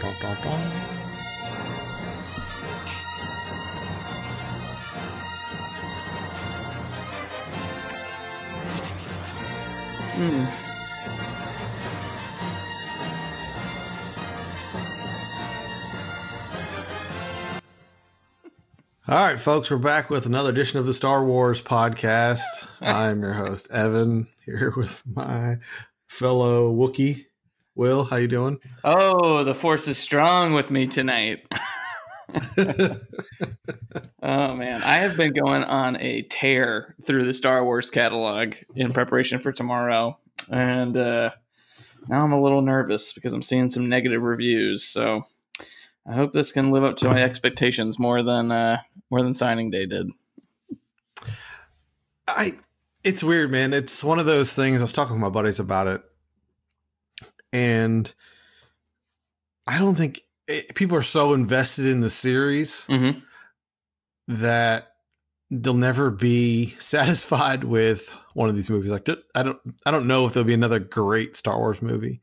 dun, dun. Hmm. All right, folks, we're back with another edition of the Star Wars podcast. I'm your host, Evan, here with my fellow Wookiee, Will. How you doing? Oh, the force is strong with me tonight. Oh, man. I have been going on a tear through the Star Wars catalog in preparation for tomorrow. And now I'm a little nervous because I'm seeing some negative reviews. So I hope this can live up to my expectations more than signing day did. It's weird, man. It's one of those things. I was talking with my buddies about it, and I don't think people are so invested in the series that they'll never be satisfied with one of these movies. Like, I don't know if there'll be another great Star Wars movie.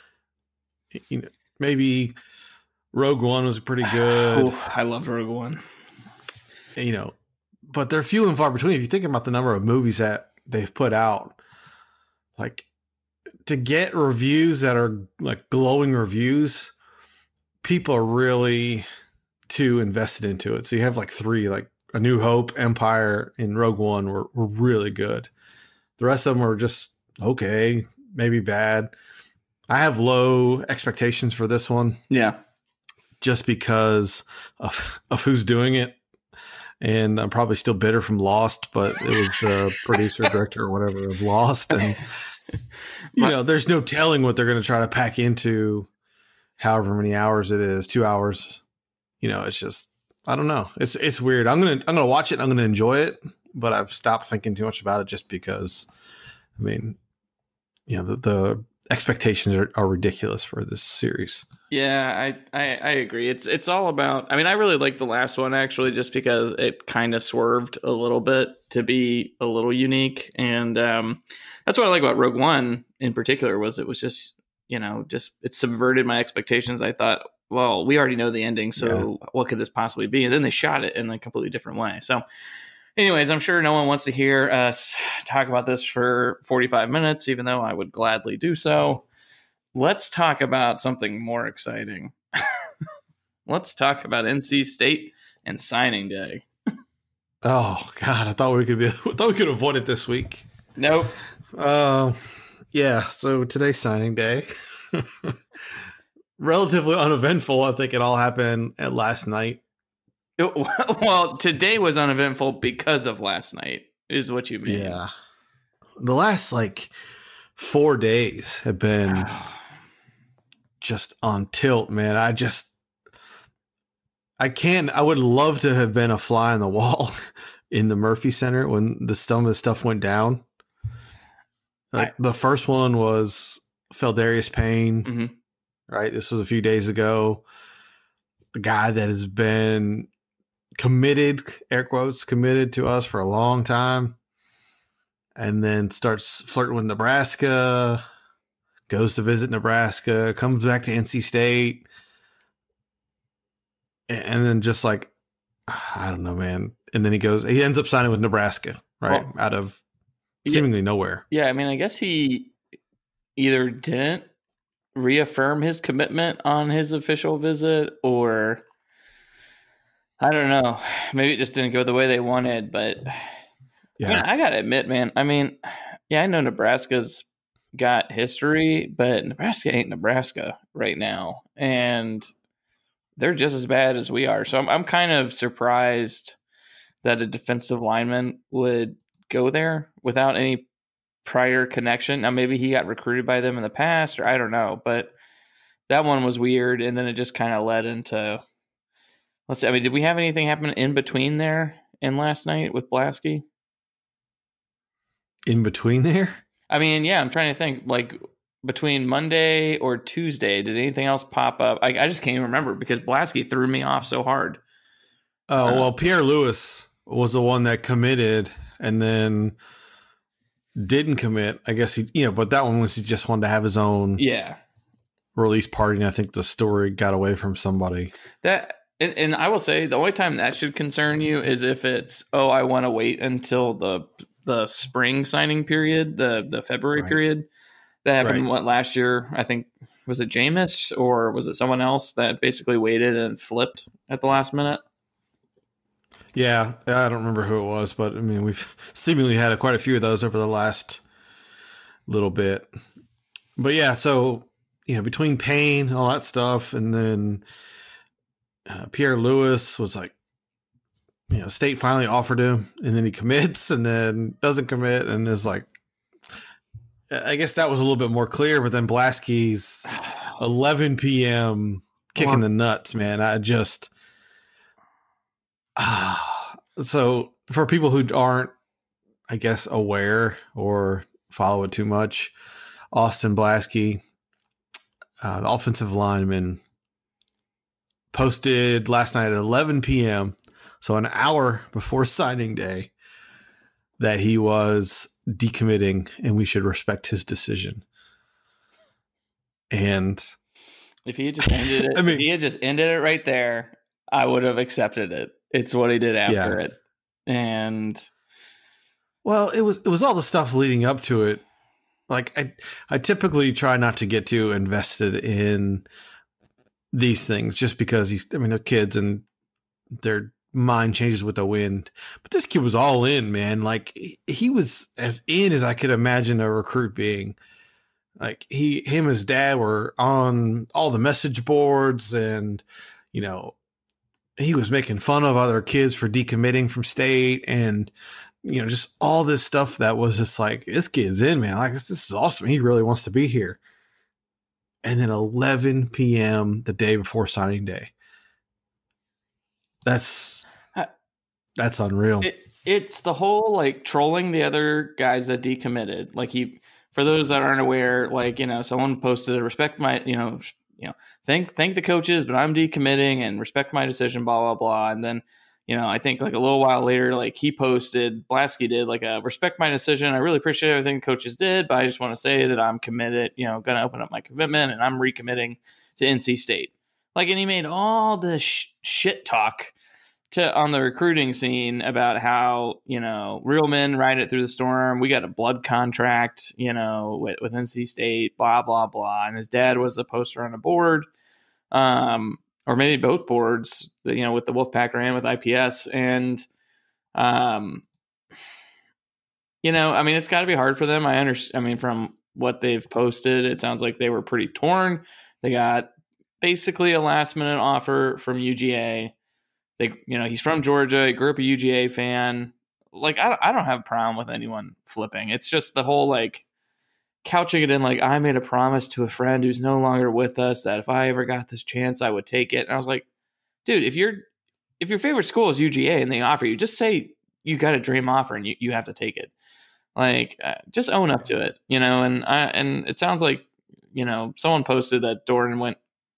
You know, maybe Rogue One was pretty good. Oh, I loved Rogue One. You know, but they're few and far between. If you think about the number of movies that they've put out, like, to get reviews that are like glowing reviews, people are really too invested into it. So you have like three, like A New Hope, Empire, and Rogue One were really good. The rest of them were just okay, maybe bad. I have low expectations for this one. Yeah. Just because of who's doing it. And I'm probably still bitter from Lost, but it was the producer, director, or whatever of Lost. And, you know, there's no telling what they're going to try to pack into however many hours it is, 2 hours. You know, it's just, I don't know. It's weird. I'm going to watch it. I'm going to enjoy it, but I've stopped thinking too much about it just because, I mean, you know, the expectations are ridiculous for this series. Yeah, I agree. It's all about, I mean, I really liked the last one actually, just because it kind of swerved a little bit to be a little unique. And that's what I like about Rogue One in particular, was it was just, you know, it subverted my expectations. I thought, well, we already know the ending, so what could this possibly be? And then they shot it in a completely different way. So anyways, I'm sure no one wants to hear us talk about this for 45 minutes, even though I would gladly do so. Let's talk about something more exciting. Let's talk about NC State and signing day. Oh God, I thought we could avoid it this week. Nope. Yeah. So today's signing day, relatively uneventful. I think it all happened at last night. Well, today was uneventful because of last night, is what you mean. Yeah. The last like 4 days have been just on tilt, man. I would love to have been a fly on the wall in the Murphy Center when some of the stuff went down. Like the first one was Feldarius Payne, right? This was a few days ago. The guy that has been committed, air quotes, committed to us for a long time, and then starts flirting with Nebraska, goes to visit Nebraska, comes back to NC State, and then just like, I don't know, man. And then he ends up signing with Nebraska, right? Well, out of seemingly nowhere. Yeah, I mean, I guess he either didn't reaffirm his commitment on his official visit, or I don't know. Maybe it just didn't go the way they wanted. But yeah, I mean, I gotta admit, man. I mean, yeah, I know Nebraska's got history, but Nebraska ain't Nebraska right now, and they're just as bad as we are. So I'm kind of surprised that a defensive lineman would go there without any prior connection. Now, maybe he got recruited by them in the past, or I don't know, but that one was weird. And then it just kind of led into, let's see, I mean, did we have anything happen in between there and last night with Blasky? In between there? I mean, yeah, I'm trying to think, like, between Monday or Tuesday, did anything else pop up? I just can't even remember because Blasky threw me off so hard. Oh, well, Pierre Lewis was the one that committed and then didn't commit. I guess but that one was he just wanted to have his own release party, and I think the story got away from somebody. That and I will say the only time that should concern you is if it's, oh, I want to wait until the spring signing period, the February period. That happened last year. I think, was it Jameis or was it someone else that basically waited and flipped at the last minute? Yeah, I don't remember who it was, but I mean, we've seemingly had quite a few of those over the last little bit. But yeah, so between Payne, all that stuff, and then Pierre Lewis was like, State finally offered him, and then he commits, and then doesn't commit, and is like, I guess that was a little bit more clear. But then Blaski's 11 p.m. kicking the nuts, man. I just so for people who aren't, I guess, aware or follow it too much, Austin Blaski, the offensive lineman, posted last night at 11 p.m., so an hour before signing day, that he was decommitting and we should respect his decision. And if he had just ended it, if he had just ended it right there, I would have accepted it. It's what he did after it. And well, it was all the stuff leading up to it. Like I typically try not to get too invested in these things just because they're kids and their mind changes with the wind. But this kid was all in, man. Like he was as in as I could imagine a recruit being. Like him and his dad were on all the message boards, and he was making fun of other kids for decommitting from State, and just all this stuff that was just like, this kid's in, man. Like this is awesome. He really wants to be here. And then 11 p.m. the day before signing day. That's unreal. It's the whole like trolling the other guys that decommitted. Like for those that aren't aware, like, someone posted, respect my, thank the coaches, but I'm decommitting and respect my decision, blah, blah, blah. And then, I think like a little while later, like Blaski did like a respect my decision. I really appreciate everything coaches did, but I just want to say that I'm committed, going to open up my commitment and I'm recommitting to NC State. Like, and he made all this shit talk on the recruiting scene about how, real men ride it through the storm. We got a blood contract, with NC State, blah, blah, blah. And his dad was a poster on a board, or maybe both boards, with the Wolfpack and with IPS. And, it's got to be hard for them. I understand. From what they've posted, it sounds like they were pretty torn. They got basically a last minute offer from UGA. He's from Georgia. He grew up a UGA fan. Like, I don't have a problem with anyone flipping. It's just the whole like couching it in like, I made a promise to a friend who's no longer with us that if I ever got this chance, I would take it. And I was like, dude, if your favorite school is UGA and they offer you, just say you got a dream offer and you have to take it. Like, just own up to it, and it sounds like, someone posted that Doeren went,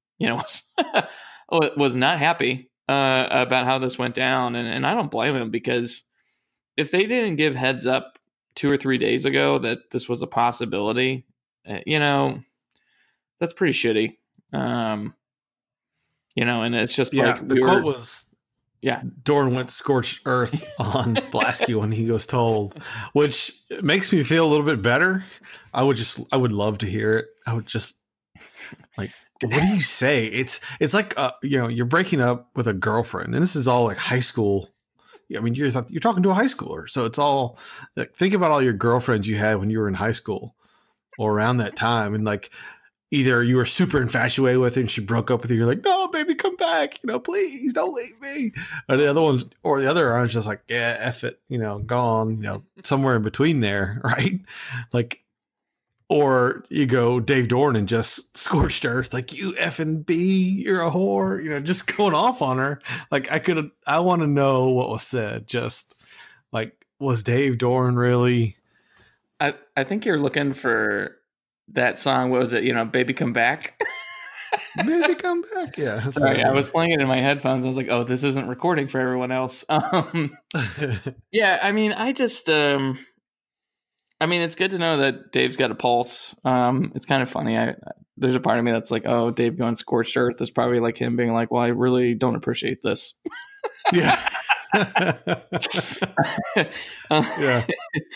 was not happy about how this went down. And I don't blame him, because if they didn't give heads up 2 or 3 days ago that this was a possibility, that's pretty shitty. And it's just like the quote was, Doeren went scorched earth on Blaski when he was told, which makes me feel a little bit better. I would love to hear it. I would just like, what do you say? It's like, you're breaking up with a girlfriend, and this is all like high school. You're talking to a high schooler. So it's all like, think about all your girlfriends you had when you were in high school or around that time. And like, either you were super infatuated with her and she broke up with you. You're like, no, baby, come back. Please don't leave me. Or the other one's just like, yeah, F it, gone, somewhere in between there. Right. Like, or you go Dave Doeren and just scorched earth, like, you effing B, you're a whore, just going off on her. Like, I want to know what was said. Just like, was Dave Doeren really? I think you're looking for that song. What was it? Baby Come Back. Baby Come Back. Yeah. Sorry, I was playing it in my headphones. I was like, oh, this isn't recording for everyone else. Yeah. I just, I mean, it's good to know that Dave's got a pulse. It's kind of funny. There's a part of me that's like, oh, Dave going scorched earth is probably like him being like, well, I really don't appreciate this. Yeah. Yeah.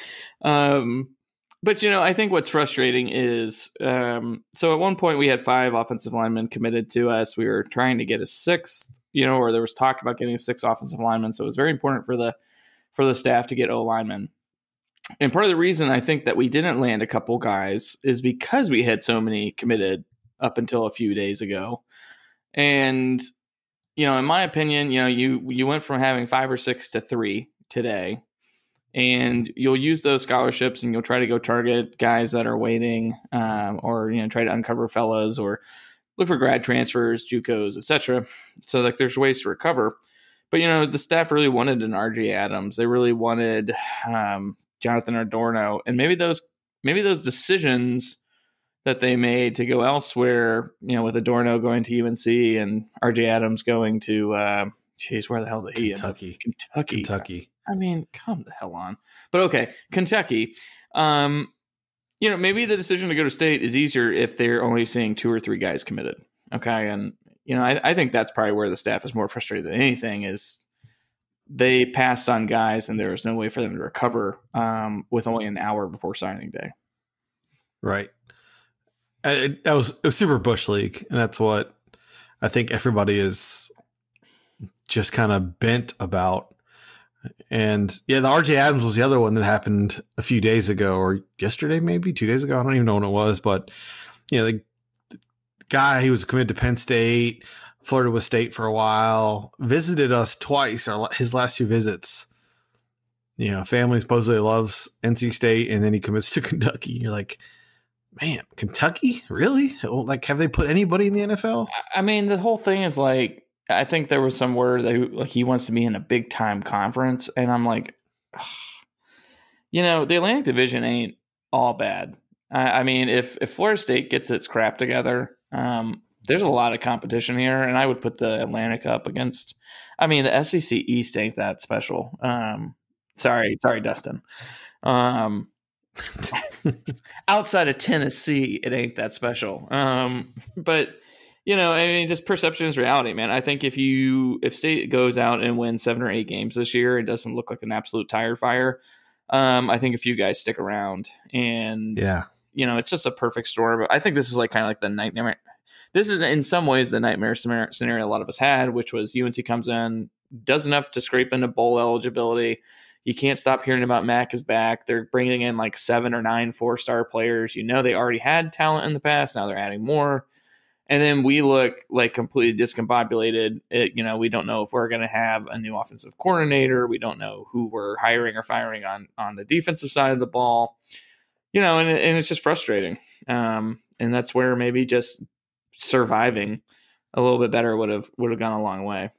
But, I think what's frustrating is, so at one point we had 5 offensive linemen committed to us. We were trying to get a 6th, or there was talk about getting a 6th offensive lineman. So it was very important for the staff to get O linemen. And part of the reason I think that we didn't land a couple guys is because we had so many committed up until a few days ago. And, in my opinion, you went from having 5 or 6 to 3 today. And you'll use those scholarships and you'll try to go target guys that are waiting, or try to uncover fellas or look for grad transfers, JUCOs, etc. So like there's ways to recover. But the staff really wanted an RJ Adams. They really wanted Jonathan Adorno, and maybe those decisions that they made to go elsewhere, with Adorno going to UNC and RJ Adams going to where the hell did he end up? Kentucky. I mean, come the hell on. But okay, Kentucky. Maybe the decision to go to state is easier if they're only seeing 2 or 3 guys committed. Okay. And, I think that's probably where the staff is more frustrated than anything is they passed on guys and there was no way for them to recover with only an hour before signing day. Right. It was super Bush League. And that's what I think everybody is just kind of bent about. And yeah, the RJ Adams was the other one that happened a few days ago or yesterday, maybe 2 days ago. I don't even know when it was, but the guy who was committed to Penn State, flirted with State for a while, visited us twice, his last 2 visits. Family supposedly loves NC State, and then he commits to Kentucky. You're like, man, Kentucky? Really? Like, have they put anybody in the NFL? I mean, the whole thing is like, I think there was some word that he wants to be in a big time conference. And I'm like, the Atlantic Division ain't all bad. I mean, if Florida State gets its crap together, there's a lot of competition here. And I would put the Atlantic up against, the SEC East ain't that special. Sorry, Dustin. Outside of Tennessee, it ain't that special. But just perception is reality, man. I think if State goes out and wins 7 or 8 games this year, it doesn't look like an absolute tire fire. I think a few guys stick around, and it's just a perfect storm. But I think this is kind of like the nightmare. This is in some ways the nightmare scenario a lot of us had, which was UNC comes in, does enough to scrape into bowl eligibility. You can't stop hearing about Mac is back. They're bringing in 7 or 9 4-star players. They already had talent in the past. Now they're adding more. And then we look like completely discombobulated. We don't know if we're going to have a new offensive coordinator. We don't know who we're hiring or firing on the defensive side of the ball. And it's just frustrating. And that's where maybe just surviving a little bit better would have gone a long way.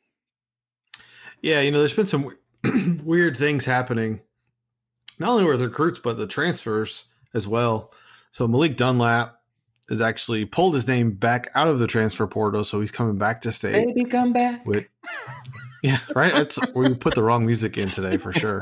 Yeah, there's been some weird things happening, not only with recruits but the transfers as well. So Malik Dunlap has actually pulled his name back out of the transfer portal, so he's coming back to State. Baby, come back. Yeah, right. That's where you put the wrong music in today for sure.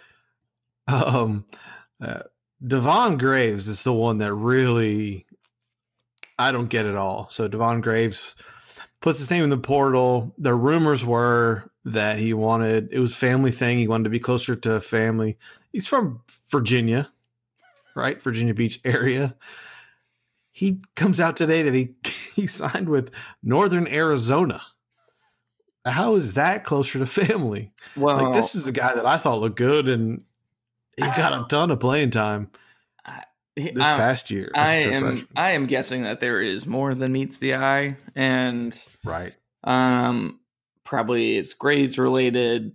Devon Graves is the one that really I don't get at all. So Devon Graves puts his name in the portal. The rumors were that it was a family thing. He wanted to be closer to family. He's from Virginia, right? Virginia Beach area. He comes out today that he signed with Northern Arizona. How is that closer to family? Well, this is the guy that I thought looked good, and he got a ton of playing time this past year. I am guessing that there is more than meets the eye, and right. Probably it's grades related,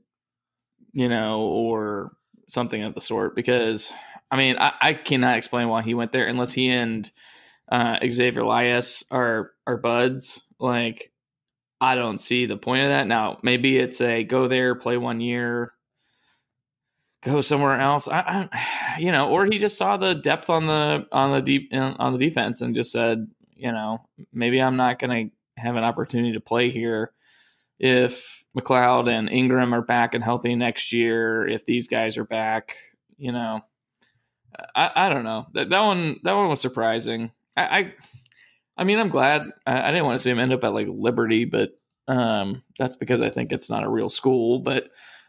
or something of the sort. Because I cannot explain why he went there unless he and Xavier Elias are buds. I don't see the point of that. Now, maybe it's a go there, play 1 year, go somewhere else. Or he just saw the depth on the defense and just said, maybe I'm not going to have an opportunity to play here if McLeod and Ingram are back and healthy next year. If these guys are back, I don't know. That one was surprising. I mean, I'm glad. I didn't want to see him end up at like Liberty, but that's because I think it's not a real school. But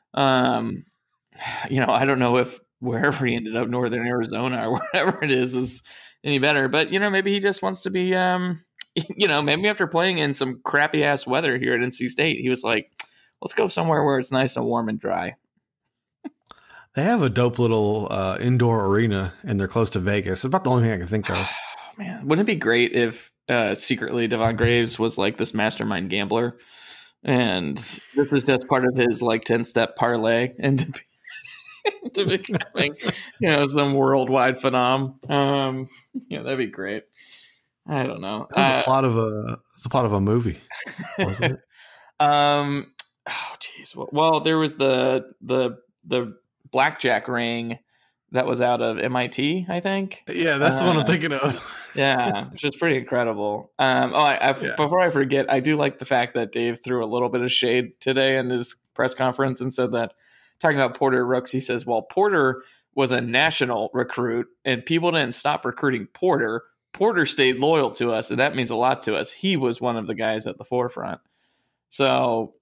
I don't know if wherever he ended up, Northern Arizona or whatever it is any better. But maybe he just wants to be. Maybe after playing in some crappy ass weather here at NC State, he was like, "Let's go somewhere where it's nice and warm and dry." They have a dope little indoor arena, and they're close to Vegas. It's about the only thing I can think of. Man, wouldn't it be great if secretly Devon Graves was like this mastermind gambler, and this is just part of his like 10-step parlay into to becoming some worldwide phenom. That'd be great. I don't know. It's a plot of a movie, wasn't it? Oh geez. Well, there was the blackjack ring that was out of MIT, I think. Yeah, that's the one I'm thinking of. Yeah, which is pretty incredible. Before I forget, I do like the fact that Dave threw a little bit of shade today in his press conference and said that, talking about Porter Rooks, he says, well, Porter was a national recruit and people didn't stop recruiting Porter. Porter stayed loyal to us, and that means a lot to us. He was one of the guys at the forefront. So,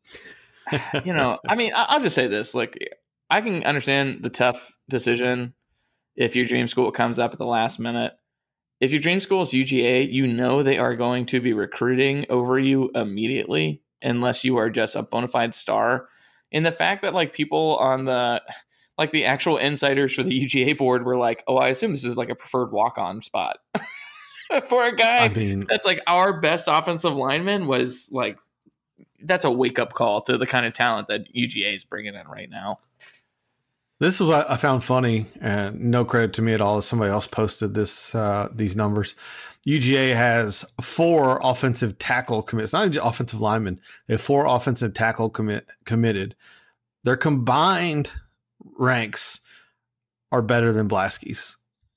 I mean, I'll just say this. Like, I can understand the tough decision if your dream school comes up at the last minute. If your dream school is UGA, they are going to be recruiting over you immediately unless you are just a bona fide star. And the fact that like people on the actual insiders for the UGA board were like, oh, I assume this is like a preferred walk-on spot for a guy that's like our best offensive lineman, was like, that's a wake-up call to the kind of talent that UGA is bringing in right now. This was what I found funny, and no credit to me at all. Somebody else posted these numbers. UGA has 4 offensive tackle commits, not just offensive linemen. They have 4 offensive tackle committed. Their combined ranks are better than Blaskey's.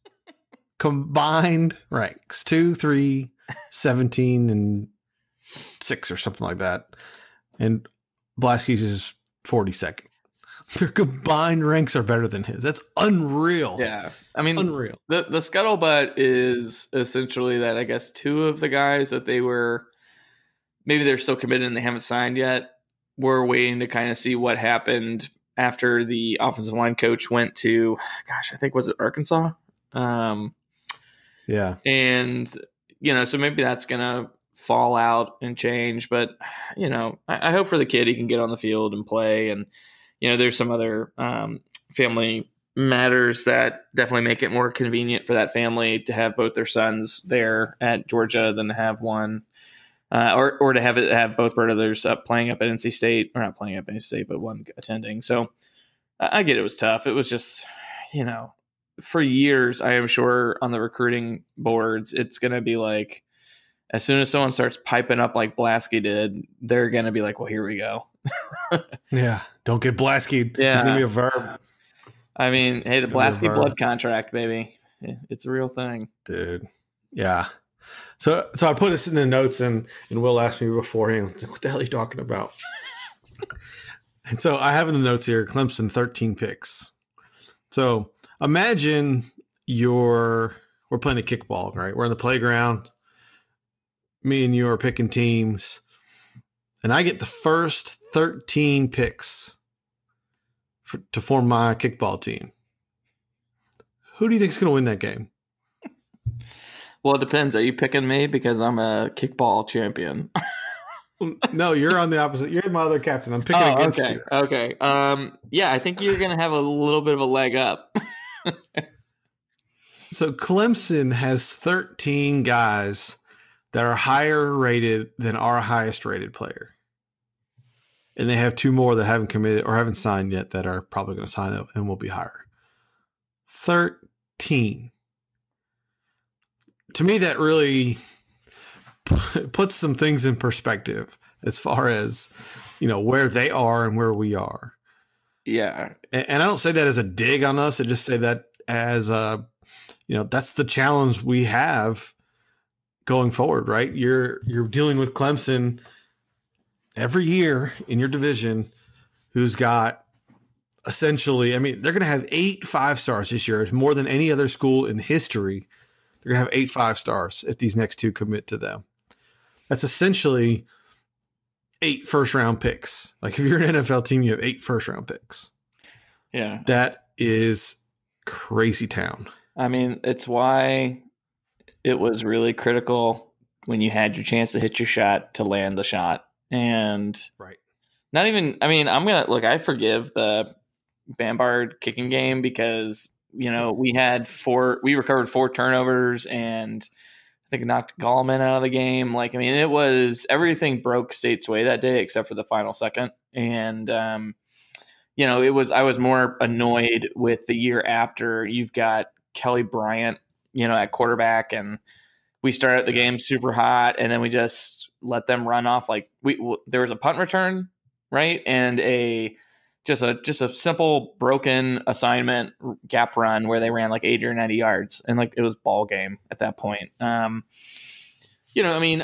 Combined ranks 2, 3, 17, and 6 or something like that. And Blaskey's is 42nd. Their combined ranks are better than his. That's unreal. Yeah. I mean, unreal. The scuttlebutt is essentially that I guess 2 of the guys that maybe they're still committed and they haven't signed yet. We're waiting to kind of see what happened after the offensive line coach went to, I think, was it Arkansas? Yeah. And, so maybe that's going to fall out and change. But, I hope for the kid he can get on the field and play. And, there's some other family matters that definitely make it more convenient for that family to have both their sons there at Georgia than to have one, or to have both brothers playing up at NC State, or not playing up at NC State, but one attending. So I get it was tough. It was just, for years, I am sure on the recruiting boards, it's going to be like, as soon as someone starts piping up like Blaskey did, they're going to be like, well, here we go. Yeah. Don't get Blaskey. Yeah. It's going to be a verb. I mean, hey, the Blaskey blood contract, baby. It's a real thing. Dude. Yeah. So I put this in the notes, and Will asked me beforehand, what the hell are you talking about? And so I have in the notes here, Clemson 13 picks. So imagine we're playing a kickball, right? We're on the playground. Me and you are picking teams, and I get the first 13 picks to form my kickball team. Who do you think is going to win that game? Well, it depends. Are you picking me because I'm a kickball champion? No, you're on the opposite. You're my other captain. I'm picking against you. Okay. Yeah, I think you're going to have a little bit of a leg up. So Clemson has 13 guys that are higher rated than our highest rated player. And they have 2 more that haven't committed or haven't signed yet that are probably going to sign up and will be higher. 13. To me, that really puts some things in perspective as far as, where they are and where we are. Yeah. And I don't say that as a dig on us. I just say that as that's the challenge we have going forward, right? You're dealing with Clemson every year in your division, who's got essentially, I mean, they're going to have 8 5-stars this year. It's more than any other school in history. They're going to have 8 5-stars if these next 2 commit to them. That's essentially 8 first-round picks. Like, if you're an NFL team, you have 8 first-round picks. Yeah. That is crazy town. I mean, it's why it was really critical when you had your chance to hit your shot to land the shot. And right. Not even, I mean, I forgive the Bambard kicking game because, we recovered 4 turnovers and I think knocked Gallman out of the game. Like, I mean, it was, everything broke State's way that day except for the final second. And, I was more annoyed with the year after. You've got Kelly Bryant, at quarterback, and we started the game super hot and then we just let them run off. Like there was a punt return, right? And just a simple broken assignment gap run where they ran like 80 or 90 yards and like it was ball game at that point. We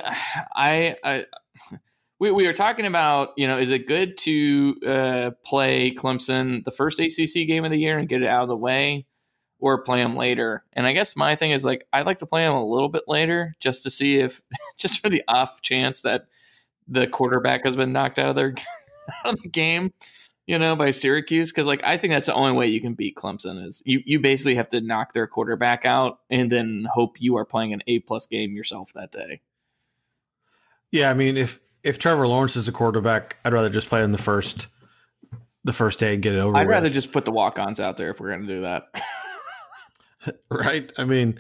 were talking about, is it good to play Clemson the first ACC game of the year and get it out of the way, or play them later? And I guess my thing is like, I'd like to play them a little bit later just to see if, just for the off chance that the quarterback has been knocked out of their out of the game, by Syracuse. Cause like, I think that's the only way you can beat Clemson is you basically have to knock their quarterback out and then hope you are playing an A+ game yourself that day. Yeah. I mean, if Trevor Lawrence is a quarterback, I'd rather just play in the first day and get it over with. I'd rather just put the walk-ons out there if we're going to do that. Right. I mean,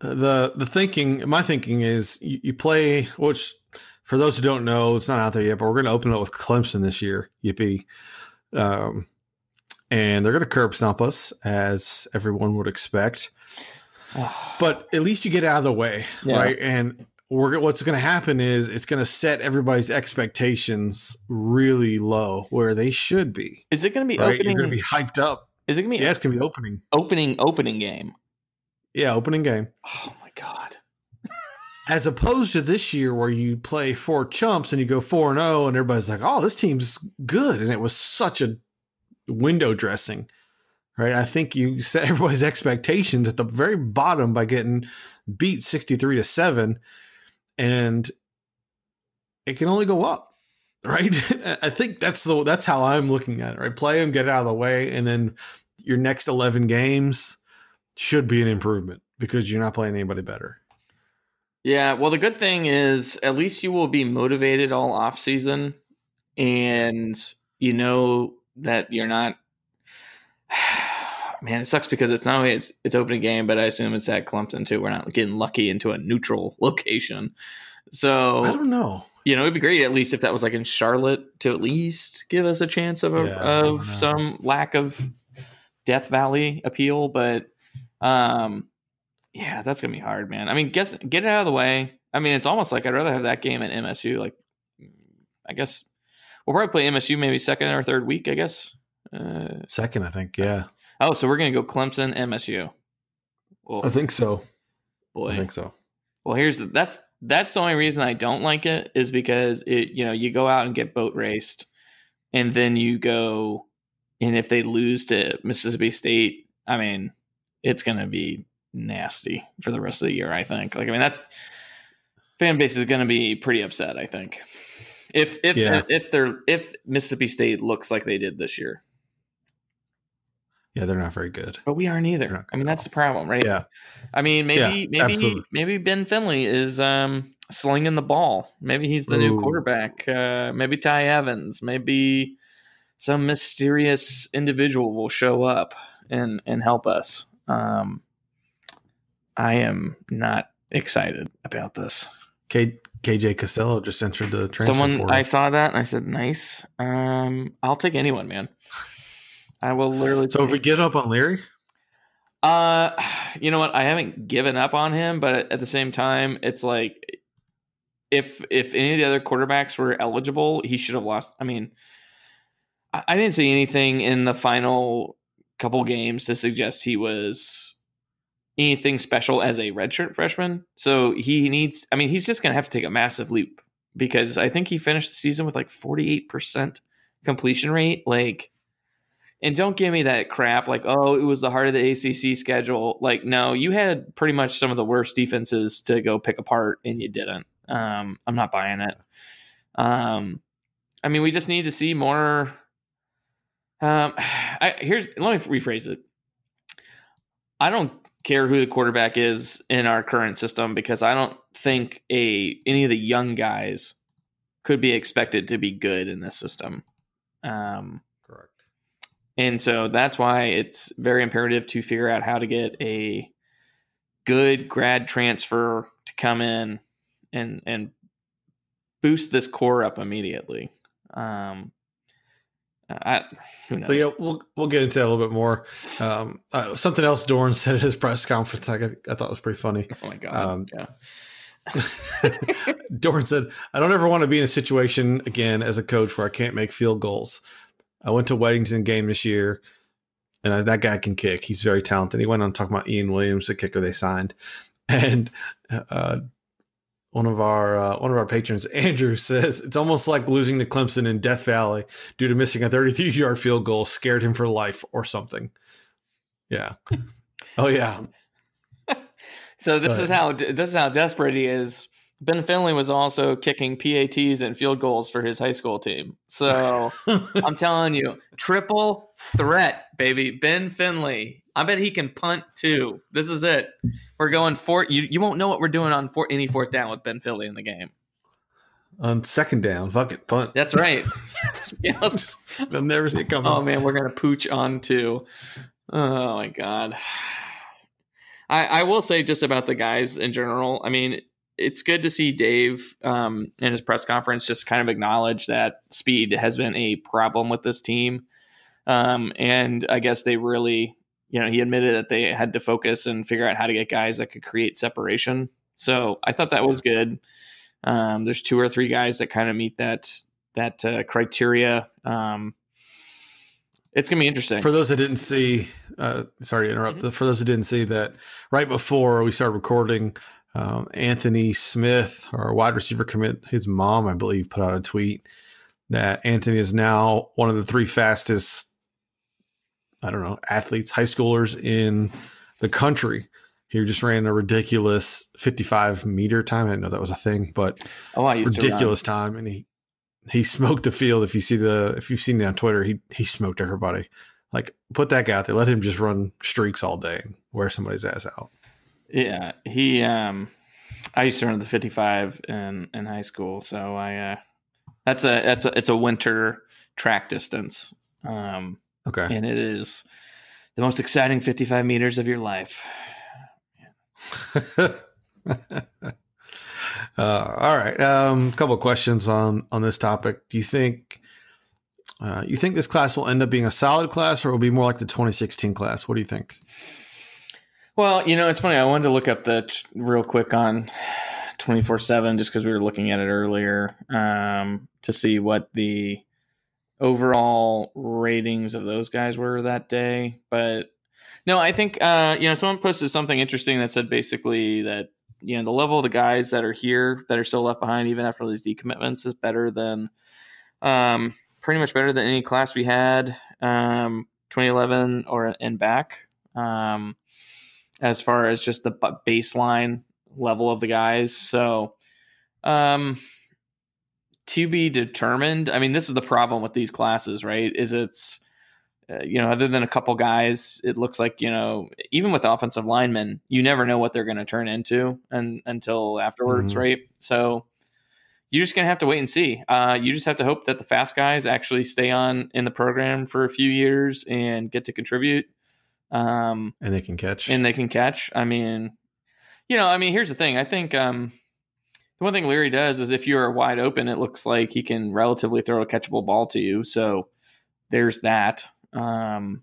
my thinking is you play, which for those who don't know, it's not out there yet, but we're going to open it with Clemson this year. Yippee. And they're going to curb stomp us, as everyone would expect. But at least you get out of the way, right? And what's going to happen is it's going to set everybody's expectations really low where they should be. Is it going to be right? opening? You're going to be hyped up. Is it going to be? Yeah, it's going to be opening. Opening game. Yeah, opening game. Oh my God. As opposed to this year where you play 4 chumps and you go 4-0 and everybody's like, oh, this team's good. And it was such a window dressing, right? I think you set everybody's expectations at the very bottom by getting beat 63-7, and it can only go up, right? I think that's how I'm looking at it, right? Play them, get it out of the way, and then your next 11 games should be an improvement because you're not playing anybody better. Yeah, well, the good thing is at least you will be motivated all off season, and you know that you're not. Man, it sucks because it's not only it's opening game, but I assume it's at Clemson too. We're not getting lucky into a neutral location, so I don't know. It'd be great at least if that was like in Charlotte to at least give us a chance of some lack of Death Valley appeal, but. Yeah, that's gonna be hard, man. I mean, get it out of the way. I mean, it's almost like I'd rather have that game at MSU. Like, I guess we'll probably play MSU maybe second or third week. I guess second, I think. Yeah. Oh, so we're gonna go Clemson, MSU. Well, I think so. Boy, I think so. Well, that's the only reason I don't like it is because you go out and get boat raced, and then you go, and if they lose to Mississippi State, I mean, it's gonna be nasty for the rest of the year, I think. Like, I mean, that fan base is going to be pretty upset, I think. If Mississippi State looks like they did this year. Yeah, they're not very good. But we aren't either. I mean, that's the problem, right? Yeah. I mean, maybe Ben Finley is slinging the ball. Maybe he's the new quarterback. Maybe Ty Evans. Maybe some mysterious individual will show up and help us. I am not excited about this. KJ Costello just entered the transfer portal. I saw that and I said, nice. I'll take anyone, man. I will literally. So if we get up on Leary? You know what? I haven't given up on him, but at the same time, it's like if any of the other quarterbacks were eligible, he should have lost. I mean, I didn't see anything in the final couple games to suggest he was anything special as a redshirt freshman. So he's just going to have to take a massive leap because I think he finished the season with like 48% completion rate. Like, And don't give me that crap like, oh, it was the heart of the ACC schedule. Like, no, you had pretty much some of the worst defenses to go pick apart, and you didn't. I'm not buying it. I mean, we just need to see more. Let me rephrase it. I don't care who the quarterback is in our current system because I don't think any of the young guys could be expected to be good in this system. Correct. And so that's why it's very imperative to figure out how to get a good grad transfer to come in and boost this core up immediately. Who knows? So yeah, we'll get into that a little bit more. Something else Doeren said at his press conference I thought was pretty funny. Oh my God. Yeah. Doeren said, "I don't ever want to be in a situation again as a coach where I can't make field goals. I went to Weddington game this year, and that guy can kick. He's very talented." He went on talking about Ian Williams, the kicker they signed, and one of our patrons, Andrew, says it's almost like losing to Clemson in Death Valley due to missing a 33-yard field goal scared him for life or something. Yeah. Oh yeah. So this is how desperate he is. Ben Finley was also kicking PATs and field goals for his high school team. So I'm telling you, triple threat, baby. Ben Finley. I bet he can punt too. This is it. We're going you won't know what we're doing on any fourth down with Ben Finley in the game. On second down, fuck it, punt. That's right. They'll never see it coming. Oh man, we're gonna pooch on too. Oh my God. I will say just about the guys in general. I mean, it's good to see Dave in his press conference just kind of acknowledge that speed has been a problem with this team. And I guess they really, he admitted that they had to focus and figure out how to get guys that could create separation. So I thought that was good. There's 2 or 3 guys that kind of meet that criteria. It's going to be interesting. For those that didn't see, sorry to interrupt. For those that didn't see that, right before we started recording, Anthony Smith, our wide receiver commit, his mom, I believe, put out a tweet that Anthony is now one of the 3 fastest, athletes, high schoolers in the country. He just ran a ridiculous 55-meter time. I didn't know that was a thing, but ridiculous time. And he smoked the field. If you've seen it on Twitter, he smoked everybody. Like, put that guy out there. Let him just run streaks all day and wear somebody's ass out. Yeah, I used to run the 55 in high school, so it's a winter track distance. Okay, and it is the most exciting 55 meters of your life. All right, a couple of questions on this topic. Do you think this class will end up being a solid class, or will be more like the 2016 class? What do you think? Well, it's funny. I wanted to look up real quick on 24/7 just because we were looking at it earlier to see what the overall ratings of those guys were that day. But no, I think someone posted something interesting that said basically that the level of the guys that are here that are still left behind even after these decommitments is better than pretty much better than any class we had 2011 and back. As far as just the baseline level of the guys. So, to be determined. I mean, this is the problem with these classes, right? Is it's, other than a couple guys, it looks like, even with offensive linemen, you never know what they're going to turn into until afterwards, right? So you're just going to have to wait and see. You just have to hope that the fast guys actually stay on in the program for a few years and get to contribute. And they can catch. I mean, here's the thing. I think the one thing Leary does is if you're wide open, it looks like he can relatively throw a catchable ball to you. So there's that. I'm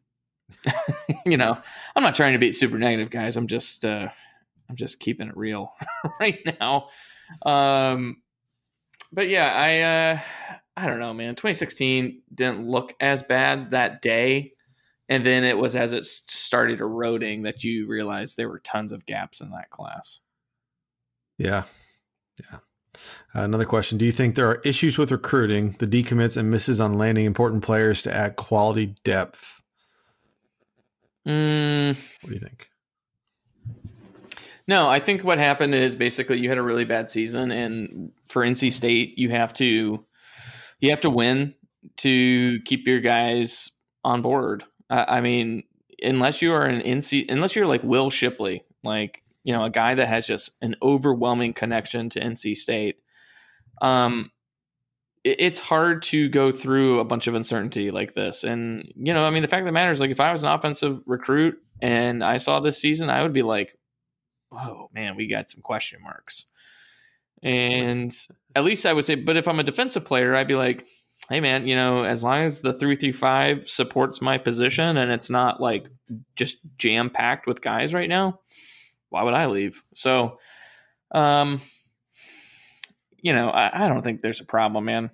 not trying to be super negative, guys. I'm just keeping it real right now. But yeah, I don't know, man. 2016 didn't look as bad that day. And then it was as it started eroding that you realized there were tons of gaps in that class. Yeah. Another question. Do you think there are issues with recruiting, the decommits, and misses on landing important players to add quality depth? What do you think? No, I think what happened is basically you had a really bad season, and for NC State, you have to win to keep your guys on board. I mean, unless you are unless you're like Will Shipley, like a guy that has just an overwhelming connection to NC State, it's hard to go through a bunch of uncertainty like this. And I mean, the fact of the matter is, like, if I was an offensive recruit and I saw this season, I would be like, oh man, we got some question marks. And at least I would say, but if I'm a defensive player, I'd be like, hey man, as long as the 3-3-5 supports my position and it's not like just jam packed with guys right now, why would I leave? So, I don't think there's a problem, man.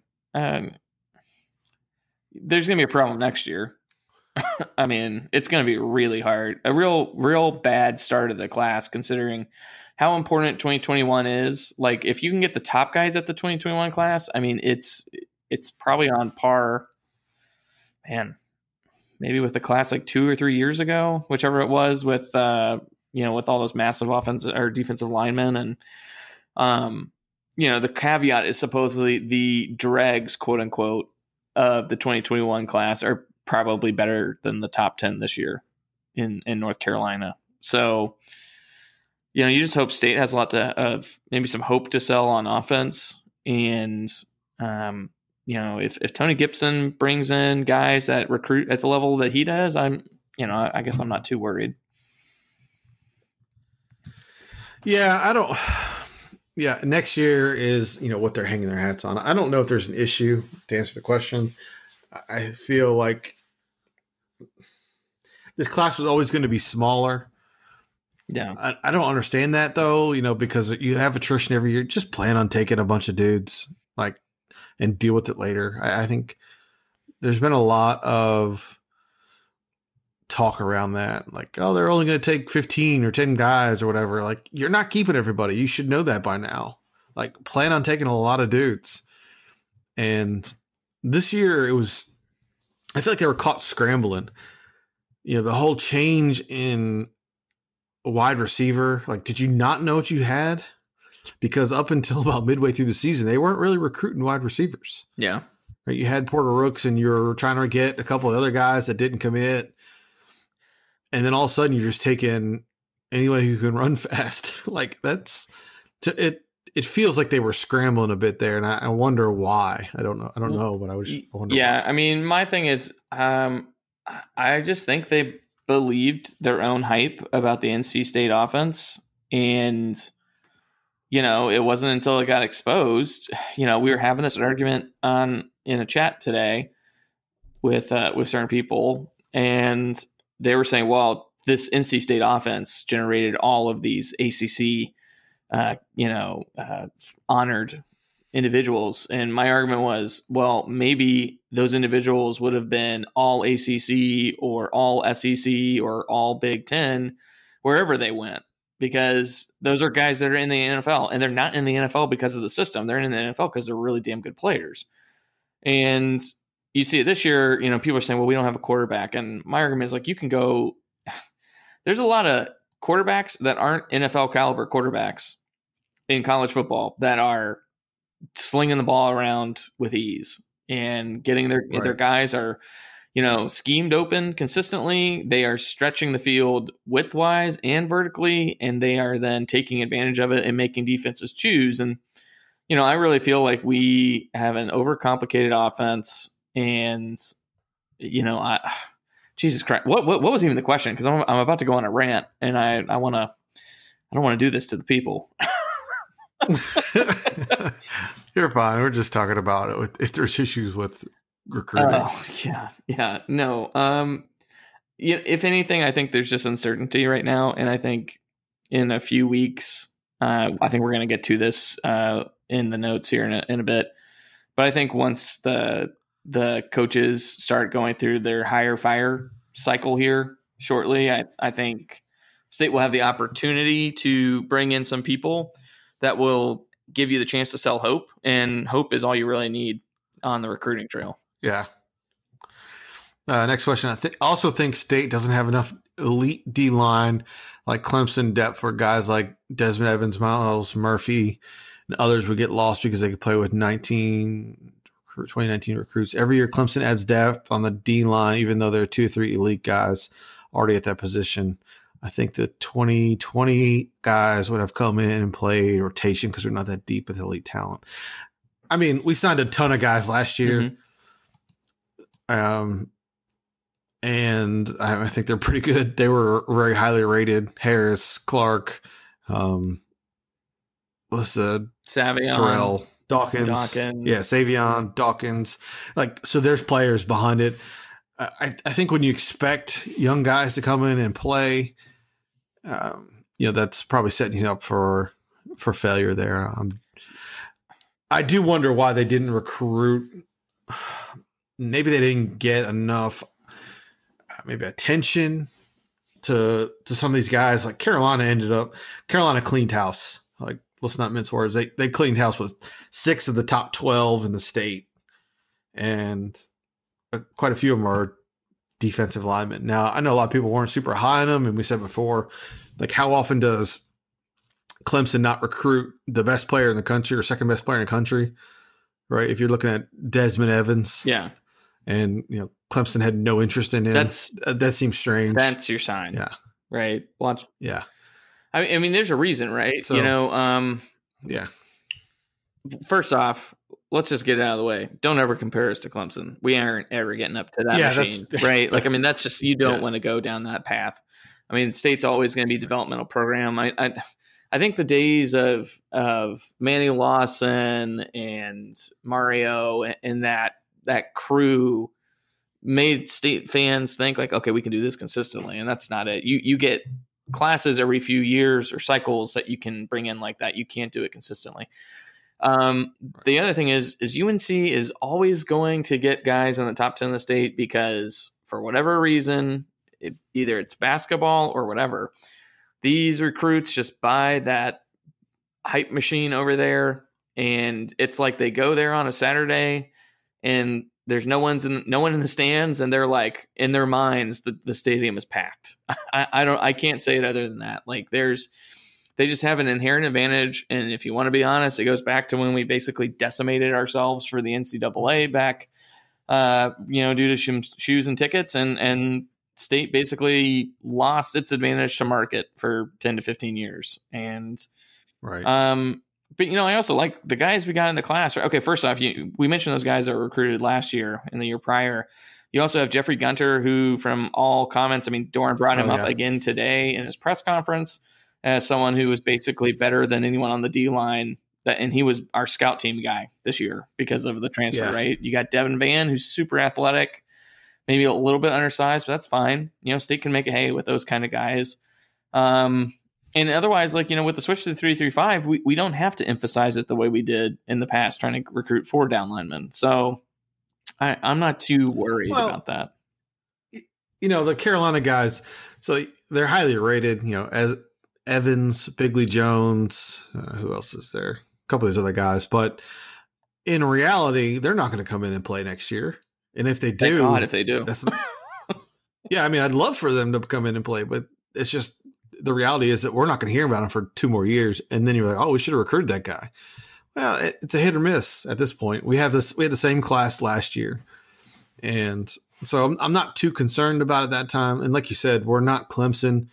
There's going to be a problem next year. I mean, it's going to be really hard. A real bad start of the class, considering how important 2021 is. Like, if you can get the top guys at the 2021 class, I mean, it's probably on par, man, maybe with the class like 2 or 3 years ago, whichever it was, with with all those massive offensive or defensive linemen. And the caveat is supposedly the dregs, quote unquote, of the 2021 class are probably better than the top 10 this year in North Carolina. So, you just hope State has a lot of maybe some hope to sell on offense. And, if Tony Gibson brings in guys that recruit at the level that he does, I guess I'm not too worried. Yeah, next year is, what they're hanging their hats on. I don't know if there's an issue, to answer the question. I feel like this class was always going to be smaller. Yeah. I don't understand that, though, because you have attrition every year. Just plan on taking a bunch of dudes, and deal with it later. I think there's been a lot of talk around that. Like, oh, they're only going to take 15 or 10 guys or whatever. Like, you're not keeping everybody. You should know that by now. Like, plan on taking a lot of dudes. And this year I feel like they were caught scrambling. The whole change in a wide receiver, like, did you not know what you had? Because up until about midway through the season, they weren't really recruiting wide receivers. Yeah. Right? You had Porter Rooks, and you're trying to get a couple of other guys that didn't commit. And then all of a sudden, you're just taking anybody who can run fast. Like, it feels like they were scrambling a bit there, and I wonder why. I don't know, but I wonder. Yeah, why. I mean, my thing is, I just think they believed their own hype about the NC State offense, and it wasn't until it got exposed. We were having this argument in a chat today with certain people, and they were saying, well, this NC State offense generated all of these ACC, honored individuals. And my argument was, well, maybe those individuals would have been all ACC or all SEC or all Big Ten, wherever they went, because those are guys that are in the NFL, and they're not in the NFL because of the system. They're in the NFL because they're really damn good players. And you see it this year, people are saying, well, we don't have a quarterback. And my argument is, like, you can go, there's a lot of quarterbacks that aren't NFL caliber quarterbacks in college football that are slinging the ball around with ease and getting their guys are, schemed open consistently. They are stretching the field widthwise and vertically, and they are then taking advantage of it and making defenses choose. And, I really feel like we have an overcomplicated offense, and, Jesus Christ, what was even the question? Because I'm about to go on a rant, and I don't want to do this to the people. You're fine. We're just talking about it. If there's issues with recruiting. Yeah. No. If anything, I think there's just uncertainty right now, and I think in a few weeks, I think we're going to get to this in the notes here in a bit. But I think once the coaches start going through their hire fire cycle here shortly, I think State will have the opportunity to bring in some people that will give you the chance to sell hope, and hope is all you really need on the recruiting trail. Yeah. Next question. I also think State doesn't have enough elite D line like Clemson depth, where guys like Desmond Evans, Miles Murphy, and others would get lost because they could play with 2019 recruits. Every year, Clemson adds depth on the D line, even though there are 2 or 3 elite guys already at that position. I think the 2020 guys would have come in and played rotation because we're not that deep with elite talent. I mean, we signed a ton of guys last year. Mm-hmm. And I think they're pretty good. They were very highly rated. Harris, Clark, Savion, Terrell, Dawkins. Yeah, Savion, Dawkins. So there's players behind it. I think when you expect young guys to come in and play, that's probably setting you up for failure there. I do wonder why they didn't recruit. Maybe they didn't get enough maybe attention to some of these guys. Like Carolina cleaned house. Like, let's not mince words. They cleaned house with 6 of the top 12 in the state, and quite a few of them are defensive linemen. Now, I know a lot of people weren't super high on them, and we said before, like, how often does Clemson not recruit the best player in the country or second best player in the country, right? If you're looking at Desmond Evans, and Clemson had no interest in him. That seems strange. That's your sign. Yeah. Right. Watch. Yeah. I mean, there's a reason, right? So, yeah. First off, let's just get it out of the way. Don't ever compare us to Clemson. We aren't ever getting up to that machine, right? That's just, you don't want to go down that path. I mean, State's always going to be a developmental program. I think the days of Manny Lawson and Mario and that crew made State fans think like, okay, we can do this consistently, and that's not it. You get classes every few years or cycles that you can bring in like that. You can't do it consistently. The other thing is UNC is always going to get guys in the top 10 of the state because for whatever reason, either it's basketball or whatever, these recruits just buy that hype machine over there, and it's like they go there on a Saturday and there's no one in the stands, and they're like, in their minds, the stadium is packed. I can't say it other than that. Like, they just have an inherent advantage. And if you want to be honest, it goes back to when we basically decimated ourselves for the NCAA back, due to shoes and tickets, and State basically lost its advantage to market for 10 to 15 years. And, right. But, I also like the guys we got in the class. Okay, first off, we mentioned those guys that were recruited last year and the year prior. You also have Jeffrey Gunter, who, from all comments, I mean, Doran brought him up again today in his press conference as someone who was basically better than anyone on the D-line. And he was our scout team guy this year because of the transfer, right? You got Devin Van, who's super athletic, maybe a little bit undersized, but that's fine. State can make a hay with those kind of guys. And otherwise, with the switch to the 3-3-5, we don't have to emphasize it the way we did in the past, trying to recruit 4 down linemen. So I'm not too worried about that. The Carolina guys, so they're highly rated, as Evans, Bigley Jones, who else is there? A couple of these other guys. But in reality, they're not going to come in and play next year. And if they do, thank God if they do. I mean, I'd love for them to come in and play, but it's just, the reality is that we're not going to hear about him for 2 more years. And then you're like, oh, we should have recruited that guy. Well, it's a hit or miss at this point. We had the same class last year. And so I'm not too concerned about it that time. And like you said, we're not Clemson.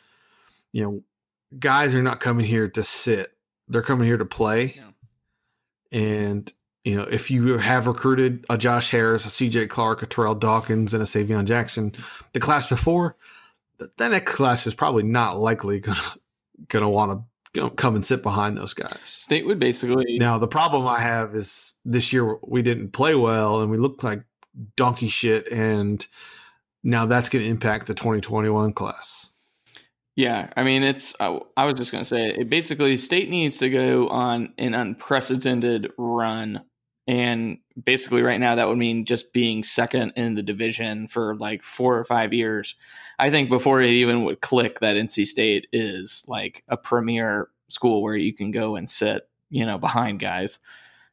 Guys are not coming here to sit. They're coming here to play. Yeah. And, if you have recruited a Josh Harris, a CJ Clark, a Terrell Dawkins, and a Savion Jackson, the class before, the next class is probably not likely gonna want to come and sit behind those guys. State would basically. Now, the problem I have is this year we didn't play well and we looked like donkey shit, and now that's going to impact the 2021 class. Yeah, I mean, I was just going to say, it basically, State needs to go on an unprecedented run. And basically right now that would mean just being second in the division for like 4 or 5 years. I think before it even would click that NC State is like a premier school where you can go and sit, behind guys.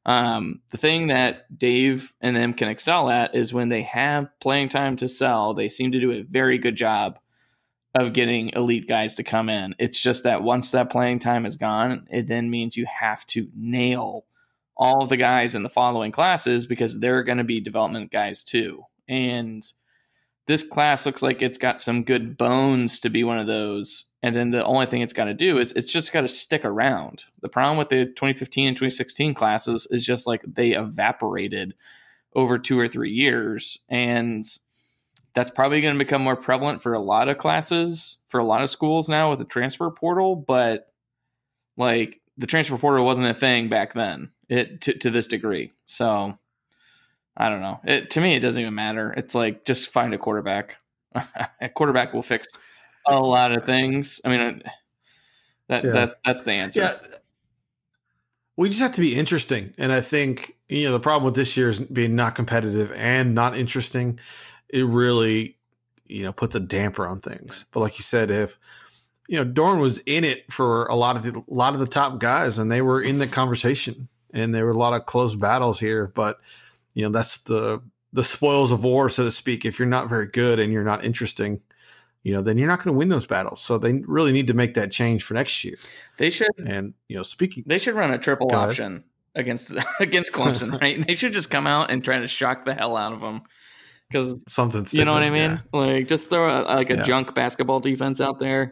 The thing that Dave and them can excel at is when they have playing time to sell, they seem to do a very good job of getting elite guys to come in. It's just that once that playing time is gone, it then means you have to nail all of the guys in the following classes because they're going to be development guys too. And this class looks like it's got some good bones to be one of those. And then the only thing it's got to do is it's just got to stick around. The problem with the 2015 and 2016 classes is just like they evaporated over 2 or 3 years. And that's probably going to become more prevalent for a lot of classes, for a lot of schools now with the transfer portal. But like the transfer portal wasn't a thing back then to this degree. So I don't know. To me, it doesn't even matter. It's like, just find a quarterback. A quarterback will fix a lot of things. I mean, that's the answer. Yeah. We just have to be interesting. And I think, the problem with this year is being not competitive and not interesting. It really, puts a damper on things. But like you said, if, Dorn was in it for a lot of the top guys, and they were in the conversation, and there were a lot of close battles here, but that's the spoils of war, so to speak. If you're not very good and you're not interesting, then you're not going to win those battles. So they really need to make that change for next year. They should. And they should run a triple option against Clemson, right? They should just come out and try to shock the hell out of them. Because something, you know what I mean? Yeah. Like, just throw a junk basketball defense out there.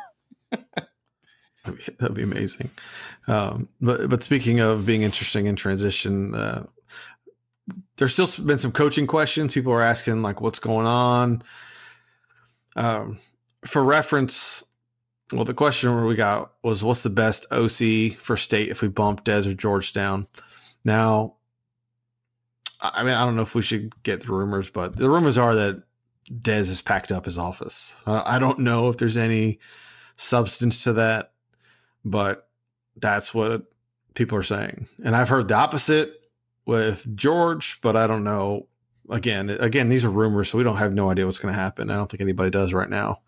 That'd be amazing. But speaking of being interesting in transition, there's still been some coaching questions. People are asking, like, what's going on? For reference, well, the question we got was, what's the best OC for state if we bump Des or George down? Now, I mean, I don't know if we should get the rumors, but the rumors are that Des has packed up his office. I don't know if there's any substance to that, but that's what people are saying. And I've heard the opposite with George, but I don't know. Again, these are rumors, so we don't have no idea what's going to happen. I don't think anybody does right now.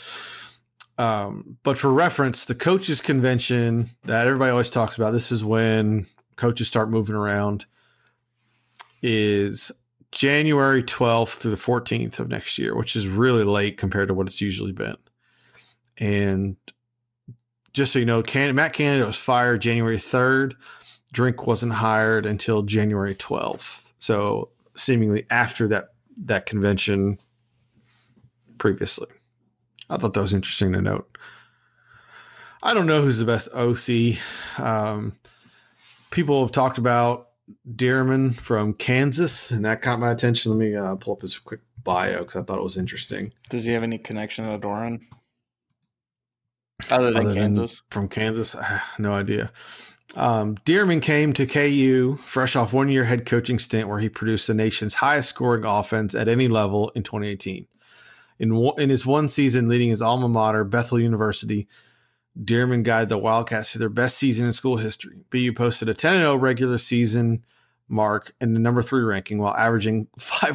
But for reference, the coaches convention that everybody always talks about, this is when coaches start moving around, is January 12th through the 14th of next year, which is really late compared to what it's usually been. And just so you know, Matt Canada was fired January 3rd. Drink wasn't hired until January 12th. So seemingly after that convention previously. I thought that was interesting to note. I don't know who's the best OC. People have talked about Dearman from Kansas, and that caught my attention. Let me pull up his quick bio because I thought it was interesting. Does he have any connection to Doran? Other than Kansas? From Kansas? No idea. Dearman came to KU fresh off 1-year head coaching stint where he produced the nation's highest scoring offense at any level in 2018. In his one season leading his alma mater, Bethel University, Dearman guided the Wildcats to their best season in school history. BU posted a 10-0 regular season mark and the number 3 ranking while averaging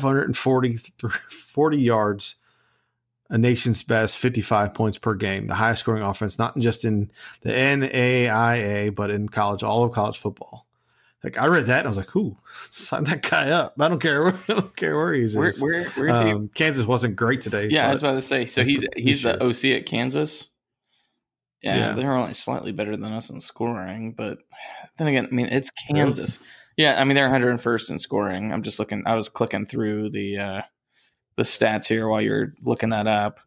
540 yards, a nation's best 55 points per game, the highest scoring offense, not just in the NAIA, but in all of college football. Like, I read that and I was like, "Ooh, sign that guy up." I don't care where he is. Where's he? Kansas wasn't great today. Yeah, I was about to say. So he's the OC at Kansas. Yeah, they're only slightly better than us in scoring, but then again, I mean, it's Kansas. Really? Yeah, I mean, they're 101st in scoring. I'm just looking. I was clicking through the stats here while you're looking that up.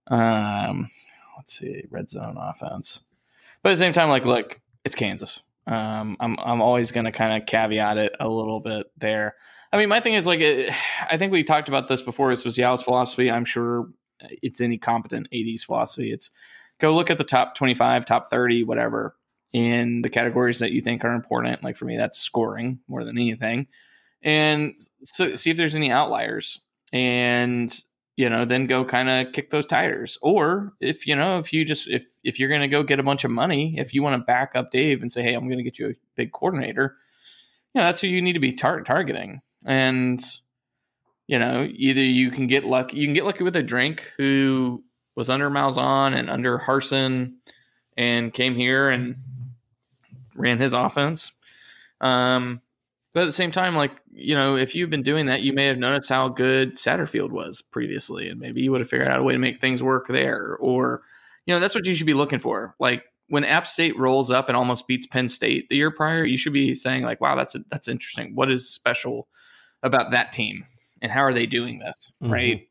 Let's see, red zone offense. But at the same time, like, look, it's Kansas. I'm always going to kind of caveat it a little bit there. I mean, my thing is, like, I think we talked about this before. This was Yao's philosophy. I'm sure it's any competent 80s philosophy. It's go look at the top 25, top 30, whatever, in the categories that you think are important. Like, for me, that's scoring more than anything. And so see if there's any outliers. And, then go kind of kick those tires. Or if you're going to go get a bunch of money, if you want to back up Dave and say, hey, I'm going to get you a big coordinator, that's who you need to be targeting. And, either you can get lucky with a Drink who was under Malzahn and under Harsin and came here and ran his offense. But at the same time, like, if you've been doing that, you may have noticed how good Satterfield was previously, and maybe you would have figured out a way to make things work there. Or, that's what you should be looking for. Like when App State rolls up and almost beats Penn State the year prior, you should be saying like, wow, that's interesting. What is special about that team, and how are they doing this? Mm-hmm. Right.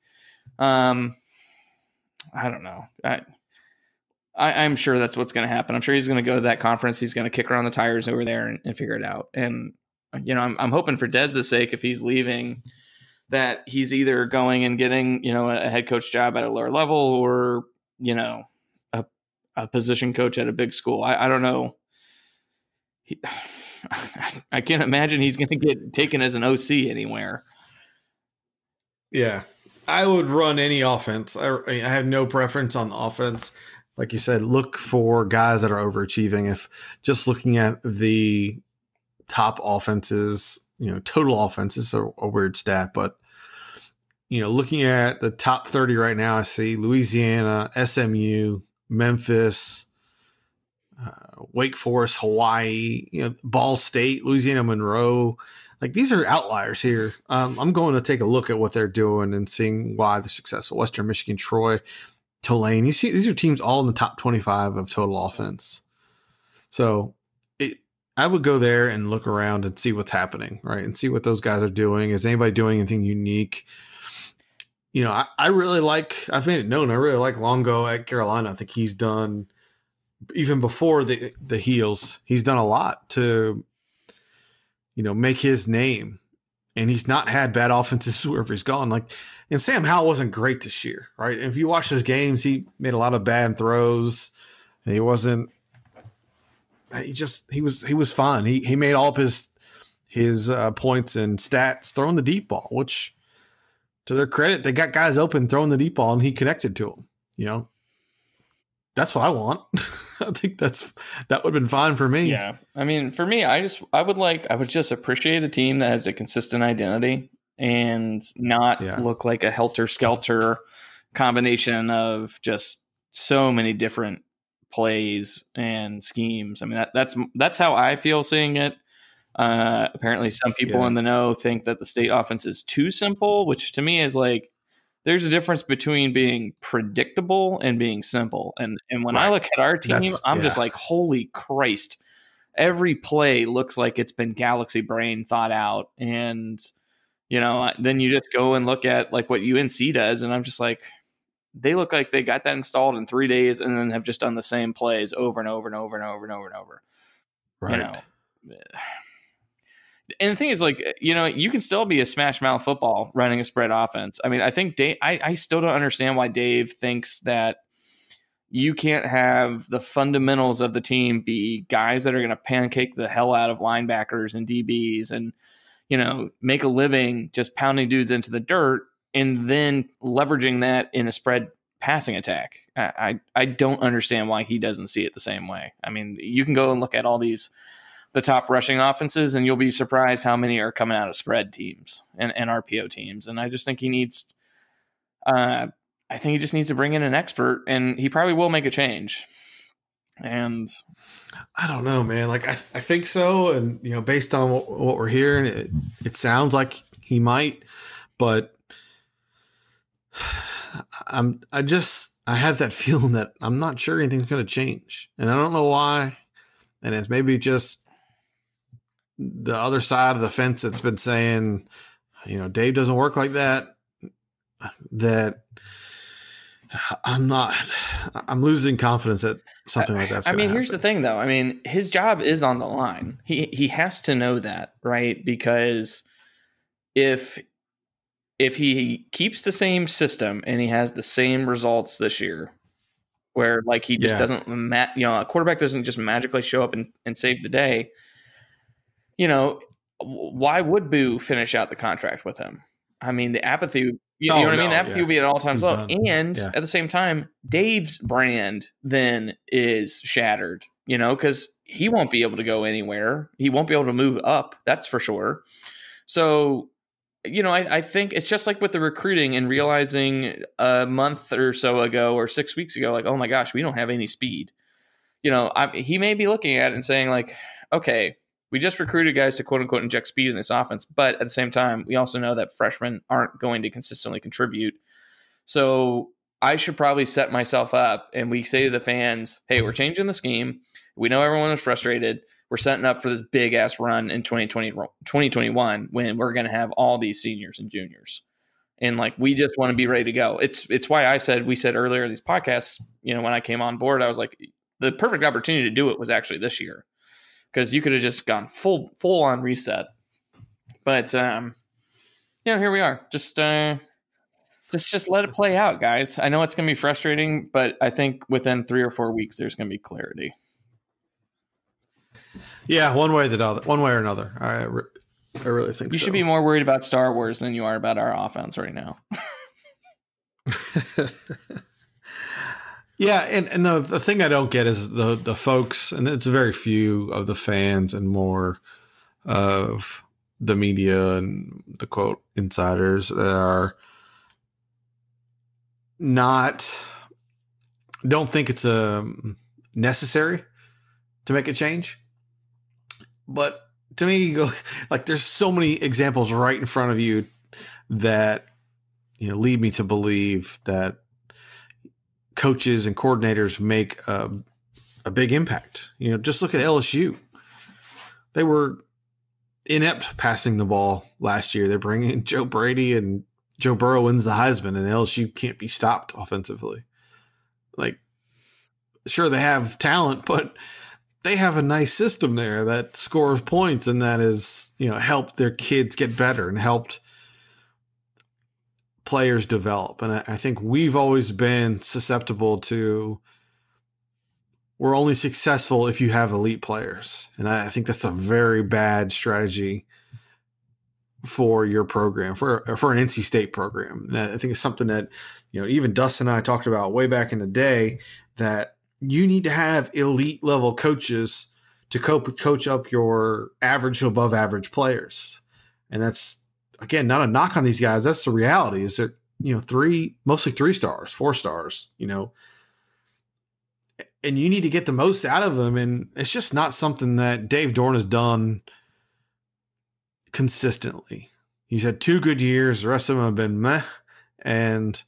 I don't know. I'm sure that's what's going to happen. I'm sure he's going to go to that conference. He's going to kick around the tires over there and figure it out. And, I'm hoping for Dez's sake, if he's leaving, that he's either going and getting, a head coach job at a lower level or, a position coach at a big school. I don't know. I can't imagine he's going to get taken as an OC anywhere. Yeah. I would run any offense. I have no preference on the offense. Like you said, look for guys that are overachieving. If just looking at the top offenses, total offenses are a weird stat, but looking at the top 30 right now, I see Louisiana, SMU, Memphis, Wake Forest, Hawaii, Ball State, Louisiana Monroe. Like these are outliers here. I'm going to take a look at what they're doing and seeing why they're successful. Western Michigan, Troy, Tulane. These are teams all in the top 25 of total offense. So I would go there and look around and see what's happening, right? And see what those guys are doing. Is anybody doing anything unique? I really I've made it known, I really like Longo at Carolina. I think he's done, even before the Heels, he's done a lot to, make his name. And he's not had bad offenses wherever he's gone. And Sam Howell wasn't great this year, right? And if you watch his games, he made a lot of bad throws. He wasn't. He was fine. He made all of his points and stats throwing the deep ball, which, to their credit, they got guys open throwing the deep ball, and he connected to them. That's what I want. I think that would have been fine for me. Yeah. I mean, for me, I would just appreciate a team that has a consistent identity and not look like a helter-skelter combination of just so many different plays and schemes. I mean, that's how I feel seeing it. Apparently some people in the know think that the State offense is too simple, which to me is like, there's a difference between being predictable and being simple. And when I look at our team, I'm just like, holy Christ, every play looks like it's been galaxy brain thought out. And, then you just go and look at like what UNC does. And I'm just like, they look like they got that installed in 3 days and then have just done the same plays over and over and over and over and over and over. Right. And the thing is, like, you can still be a smash mouth football running a spread offense. I mean, I think I still don't understand why Dave thinks that you can't have the fundamentals of the team be guys that are going to pancake the hell out of linebackers and DBs and, make a living just pounding dudes into the dirt and then leveraging that in a spread passing attack. I don't understand why he doesn't see it the same way. I mean, you can go and look at all the top rushing offenses, and you'll be surprised how many are coming out of spread teams and RPO teams. And I just think he needs, to bring in an expert, and he probably will make a change. And I don't know, man. Like I think so. And, based on what we're hearing, it sounds like he might, but I have that feeling that I'm not sure anything's going to change, and I don't know why. And it's maybe just the other side of the fence that's been saying, Dave doesn't work like that, that I'm losing confidence that something like that's going to happen. Here's the thing though. I mean, his job is on the line. He has to know that, right? Because if he keeps the same system and he has the same results this year, where like he just doesn't, a quarterback doesn't just magically show up and save the day, why would Boo finish out the contract with him? I mean, the apathy, you know what I mean? The apathy will be at all times low. And at the same time, Dave's brand then is shattered, because he won't be able to go anywhere. He won't be able to move up. That's for sure. So, I think it's just like with the recruiting and realizing a month or so ago or 6 weeks ago, like, oh my gosh, we don't have any speed. He may be looking at it and saying like, okay, we just recruited guys to quote unquote inject speed in this offense, but at the same time, we also know that freshmen aren't going to consistently contribute. So I should probably set myself up and we say to the fans, hey, we're changing the scheme. We know everyone was frustrated. We're setting up for this big ass run in 2021 when we're going to have all these seniors and juniors. And like, we just want to be ready to go. It's why we said earlier in these podcasts, when I came on board, I was like, the perfect opportunity to do it was actually this year, because you could have just gone full on reset. But, here we are. Just let it play out, guys. I know it's going to be frustrating, but I think within 3 or 4 weeks, there's going to be clarity. Yeah, one way or another. I really think you should be more worried about Star Wars than you are about our offense right now. Yeah, and the thing I don't get is the folks, and it's very few of the fans and more of the media and the quote insiders that are don't think it's necessary to make a change. But to me, there's so many examples right in front of you that lead me to believe that coaches and coordinators make a big impact. Just look at LSU. They were inept passing the ball last year. They bring in Joe Brady, and Joe Burrow wins the Heisman, and LSU can't be stopped offensively. Sure, they have talent, but they have a nice system there that scores points, and that is, helped their kids get better and helped players develop. And I think we've always been susceptible to, we're only successful if you have elite players. And I think that's a very bad strategy for your program, for an NC State program. And I think it's something that, even Dustin and I talked about way back in the day, that you need to have elite level coaches to coach up your average to above average players. And that's, again, not a knock on these guys. That's the reality, is that, mostly 3 stars, 4 stars, and you need to get the most out of them. And it's just not something that Dave Dorn has done consistently. He's had 2 good years. The rest of them have been meh. And,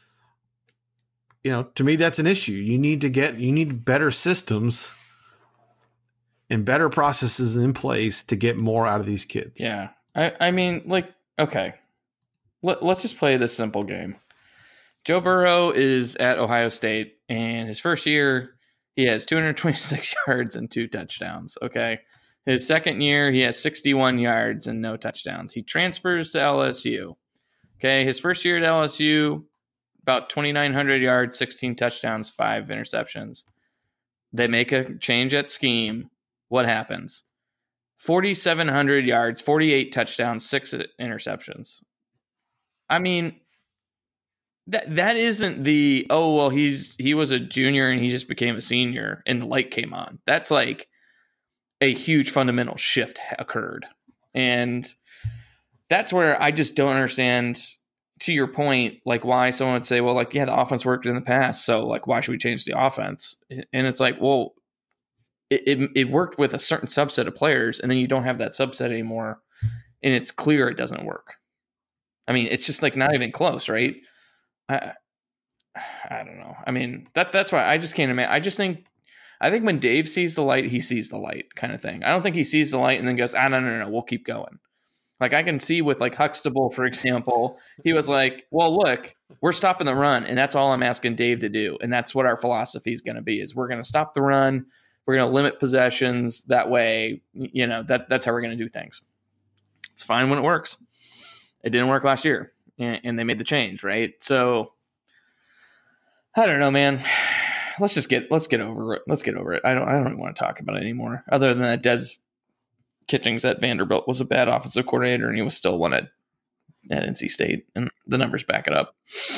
to me, that's an issue. You need better systems and better processes in place to get more out of these kids. Yeah. I mean, okay, let's just play this simple game. Joe Burrow is at Ohio State, and his first year, he has 226 yards and 2 touchdowns. Okay. His second year, he has 61 yards and no touchdowns. He transfers to LSU. Okay. His first year at LSU, about 2,900 yards, 16 touchdowns, 5 interceptions. They make a change at scheme. What happens? 4,700 yards, 48 touchdowns, 6 interceptions. I mean, that isn't he was a junior and he just became a senior and the light came on. That's like a huge fundamental shift occurred. And that's where I just don't understand, to your point, why someone would say, well, the offense worked in the past, so why should we change the offense? And it's well, it worked with a certain subset of players, and then you don't have that subset anymore, and it's clear it doesn't work. I mean, it's just not even close, right? I don't know. I mean, that's why I just can't imagine. I think when Dave sees the light, he sees the light, kind of thing. I don't think he sees the light and then goes, no, we'll keep going. I can see with Huxtable, for example, he was well, look, we're stopping the run, and that's all I'm asking Dave to do. And that's what our philosophy is going to be, is we're going to stop the run. We're going to limit possessions. That way, that's how we're going to do things. It's fine when it works. It didn't work last year, and they made the change, right? So I don't know, man. Let's get over it. Let's get over it. I don't even want to talk about it anymore. Other than that, Des Kitchings at Vanderbilt was a bad offensive coordinator, and he was still one at NC State, and the numbers back it up.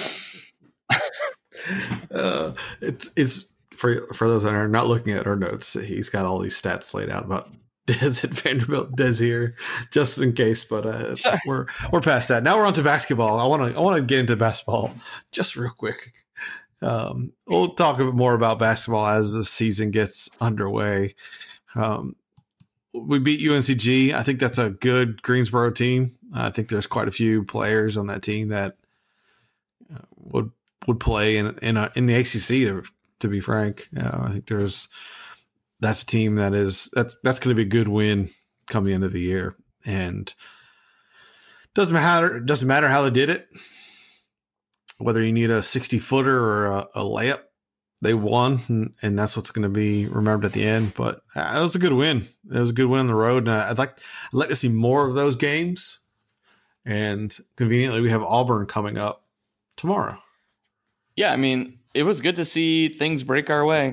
It's for those that are not looking at our notes, he's got all these stats laid out about Des at Vanderbilt, Des here, just in case. But we're past that. Now we're on to basketball. I want to get into basketball just real quick. We'll talk a bit more about basketball as the season gets underway. we beat UNCG. I think that's a good Greensboro team. I think there's quite a few players on that team that would play in the ACC. To be frank, I think that's a team that's going to be a good win come the end of the year, and doesn't matter how they did it, whether you need a 60-footer or a layup. They won, and that's what's going to be remembered at the end. But it was a good win. It was a good win on the road, and I'd like to see more of those games. And conveniently, we have Auburn coming up tomorrow. Yeah, I mean, it was good to see things break our way.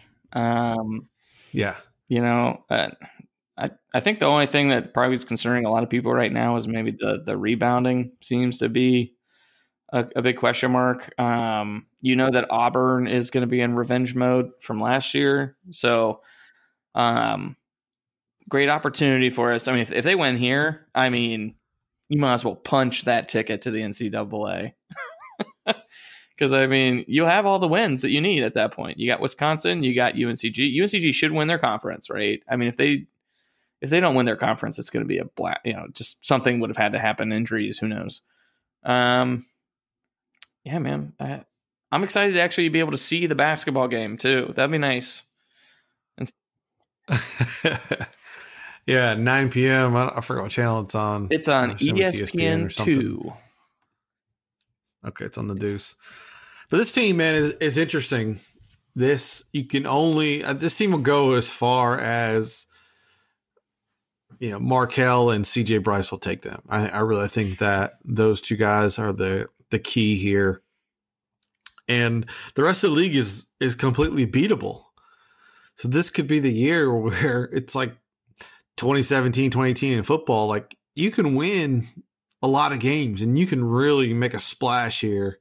Yeah, I think the only thing that probably is concerning a lot of people right now is maybe the rebounding seems to be a big question mark. That Auburn is going to be in revenge mode from last year. So great opportunity for us. I mean, if they win here, I mean, you might as well punch that ticket to the NCAA. Because, I mean, you have all the wins that you need at that point. You got Wisconsin, you got UNCG. UNCG should win their conference, right? I mean, if they don't win their conference, it's going to be a just something would have had to happen. Injuries, who knows? Yeah, man. I'm excited to actually be able to see the basketball game too. That'd be nice. Yeah, 9 p.m. I forgot what channel it's on. It's on ESPN 2. Okay, it's on the Deuce. But this team, man, is interesting. This team will go as far as Markelle and CJ Bryce will take them. I really think that those two guys are the key here. And the rest of the league is completely beatable. So this could be the year where it's like 2017, 2018 in football. Like, you can win a lot of games and you can really make a splash here.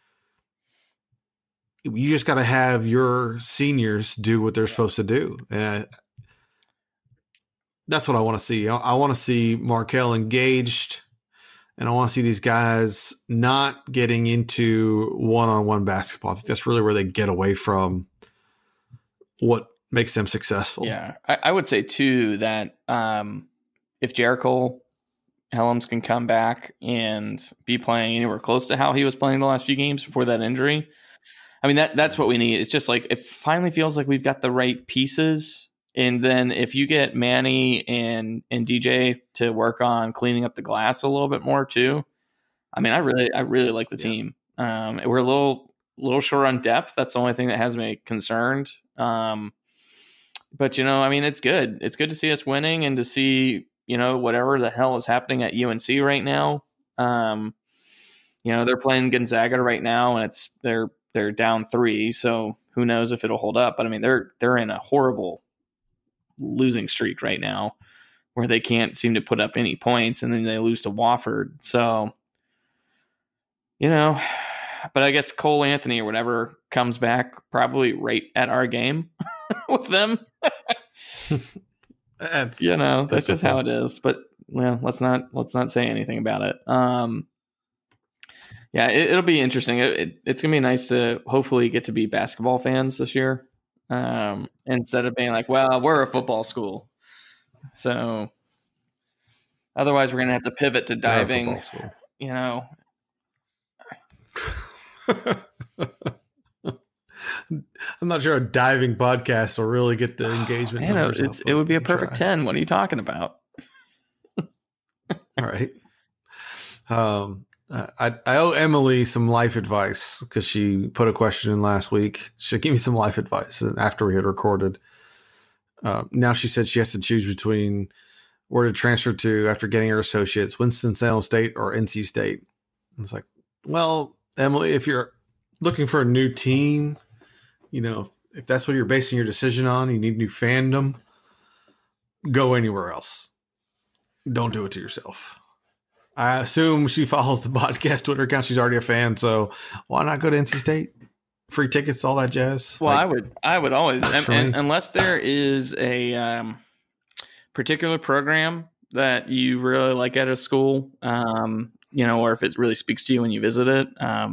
You just got to have your seniors do what they're supposed to do. And that's what I want to see. I want to see Markelle engaged, and I want to see these guys not getting into one-on-one basketball. I think that's really where they get away from what makes them successful. Yeah. I would say, too, that if Jericho Helms can come back and be playing anywhere close to how he was playing the last few games before that injury, I mean, that's what we need. It's just like, it finally feels like we've got the right pieces. And then if you get Manny and DJ to work on cleaning up the glass a little bit more too, I mean, I really like the team. We're a little short on depth. That's the only thing that has me concerned. But I mean, it's good. It's good to see us winning and to see whatever the hell is happening at UNC right now. They're playing Gonzaga right now, and they're down 3. So who knows if it'll hold up? But I mean, they're in a horrible losing streak right now where they can't seem to put up any points, and then they lose to Wofford. So, but I guess Cole Anthony or whatever comes back probably right at our game with them. That's just how it is. But let's not say anything about it. Yeah, it'll be interesting. It's gonna be nice to hopefully get to be basketball fans this year, instead of being like, well, we're a football school. So otherwise, we're gonna have to pivot to diving. I'm not sure a diving podcast will really get the engagement. It would be a perfect 10. What are you talking about? All right. I owe Emily some life advice because she put a question in last week. She said, give me some life advice after we had recorded. Now she said she has to choose between where to transfer to after getting her associates, Winston-Salem State or NC State. And it's like, well, Emily, if you're looking for a new team, if that's what you're basing your decision on, you need new fandom, go anywhere else. Don't do it to yourself. I assume she follows the podcast Twitter account. She's already a fan, so why not go to NC State? Free tickets, all that jazz. Well, I would always, unless there is a particular program that you really like at a school, or if it really speaks to you when you visit it,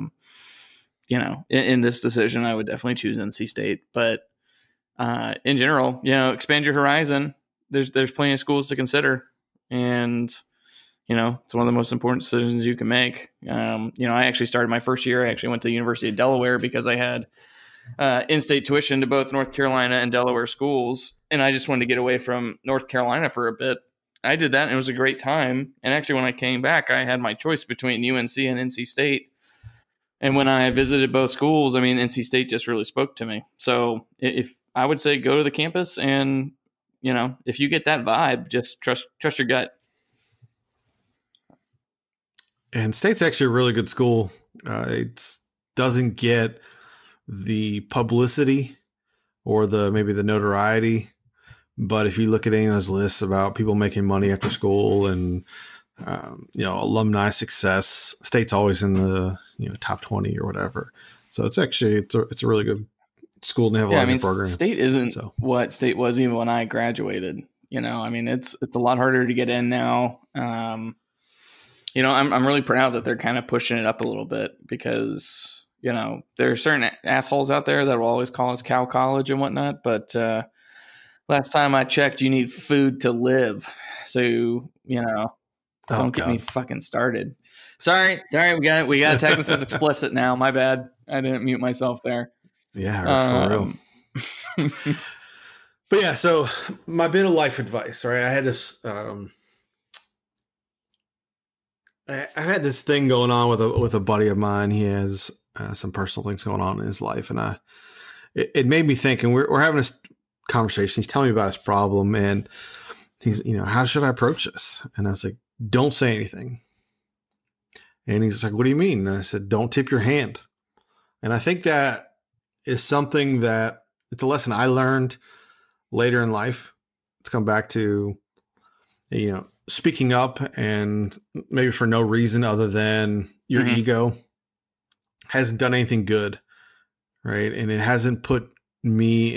in this decision, I would definitely choose NC State. But in general, expand your horizon. there's plenty of schools to consider, and it's one of the most important decisions you can make. I actually started my first year. I actually went to the University of Delaware because I had in-state tuition to both North Carolina and Delaware schools, and I just wanted to get away from North Carolina for a bit. I did that, and it was a great time. And actually, when I came back, I had my choice between UNC and NC State. And when I visited both schools, I mean, NC State just really spoke to me. So if I would say go to the campus, and if you get that vibe, just trust your gut. And State's actually a really good school. It doesn't get the publicity or maybe the notoriety, but if you look at any of those lists about people making money after school and alumni success, State's always in the top 20 or whatever. So it's actually it's a really good school, and they have a lot of good programs. State isn't what State was even when I graduated. It's a lot harder to get in now. I'm really proud that they're kind of pushing it up a little bit, because there are certain assholes out there that will always call us Cal College and whatnot. But last time I checked, you need food to live. So, don't get me fucking started. Sorry. We got to tag this as explicit now. My bad. I didn't mute myself there. Yeah, for real. But yeah, so my bit of life advice, right? I had this, I had this thing going on with a buddy of mine. He has some personal things going on in his life, and it made me think. And we're having this conversation. He's telling me about his problem, and he's, how should I approach this? And I was like, don't say anything. And he's like, what do you mean? And I said, don't tip your hand. And I think that is something that it's a lesson I learned later in life. It's come back to, speaking up, and maybe for no reason other than your ego hasn't done anything good. Right. And it hasn't put me